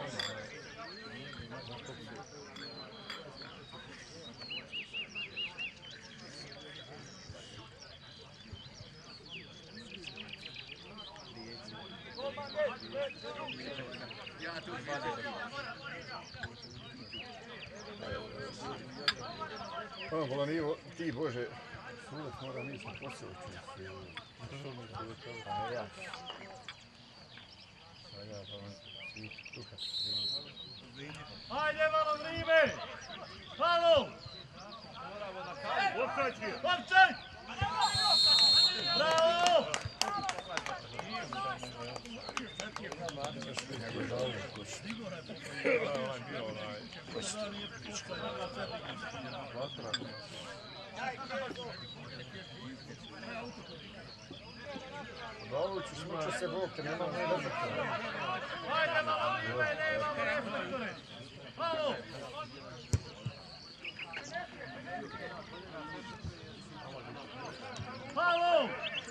[SPEAKER 1] ono, bola nije ti, Bože, sudac mora nisam posjećati. A ja. Sada pa vam svi tuhat.
[SPEAKER 3] Ajde malo vrime! Halo!
[SPEAKER 6] Opsać je!
[SPEAKER 3] Opsać! Bravo!
[SPEAKER 1] Dobro, ću smuće se Bog, te nema ne dobro.
[SPEAKER 3] Ajde malo vrime, nema reflektore! Halo! Halo!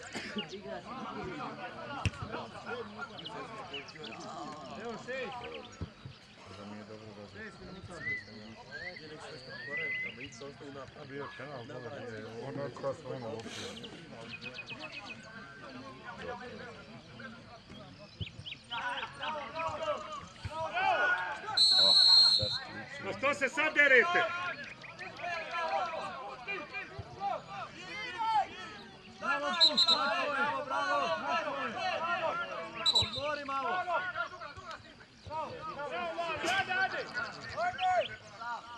[SPEAKER 3] Evo šest.
[SPEAKER 1] Da mi je dobro da šest minuta. A bio kanal, dobro je. Ono kasno, ono opet.
[SPEAKER 6] Na što se sad derete?
[SPEAKER 3] Bravo, spust, bravo, bravo, bravo, bravo. Odmori malo.
[SPEAKER 6] Ajde, ajde!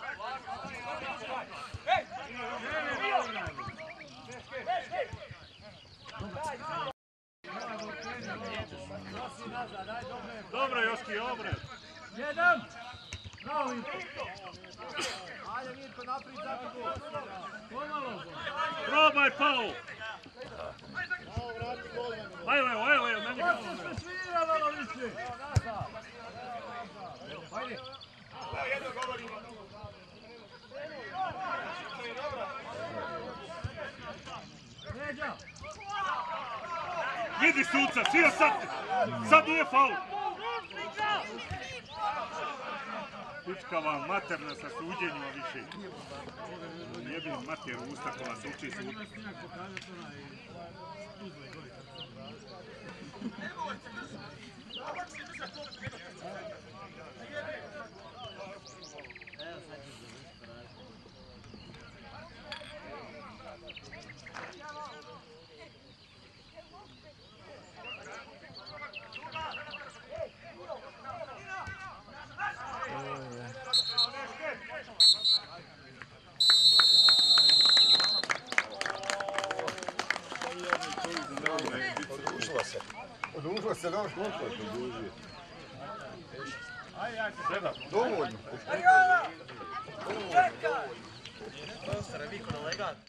[SPEAKER 3] Jedan! Bravo, Mirko!
[SPEAKER 7] Ajde Mirko, naprijed, zapad gol.
[SPEAKER 3] Pomalo!
[SPEAKER 6] Probaj, Paul! Ajde, evo, evo, evo, na njega.
[SPEAKER 3] Ko se sve svira, malo više?
[SPEAKER 7] Ajde.
[SPEAKER 3] Neđa!
[SPEAKER 6] Vidi suca, sija sad! Sad nije faul! Pička vam materna sa suđenjima više. Jebim mater u usta koja se uči sud.
[SPEAKER 5] Odužila se.
[SPEAKER 1] Odužila se, dobro.
[SPEAKER 6] Sedam.
[SPEAKER 1] Dovoljno.
[SPEAKER 7] Profesore, vi kolega,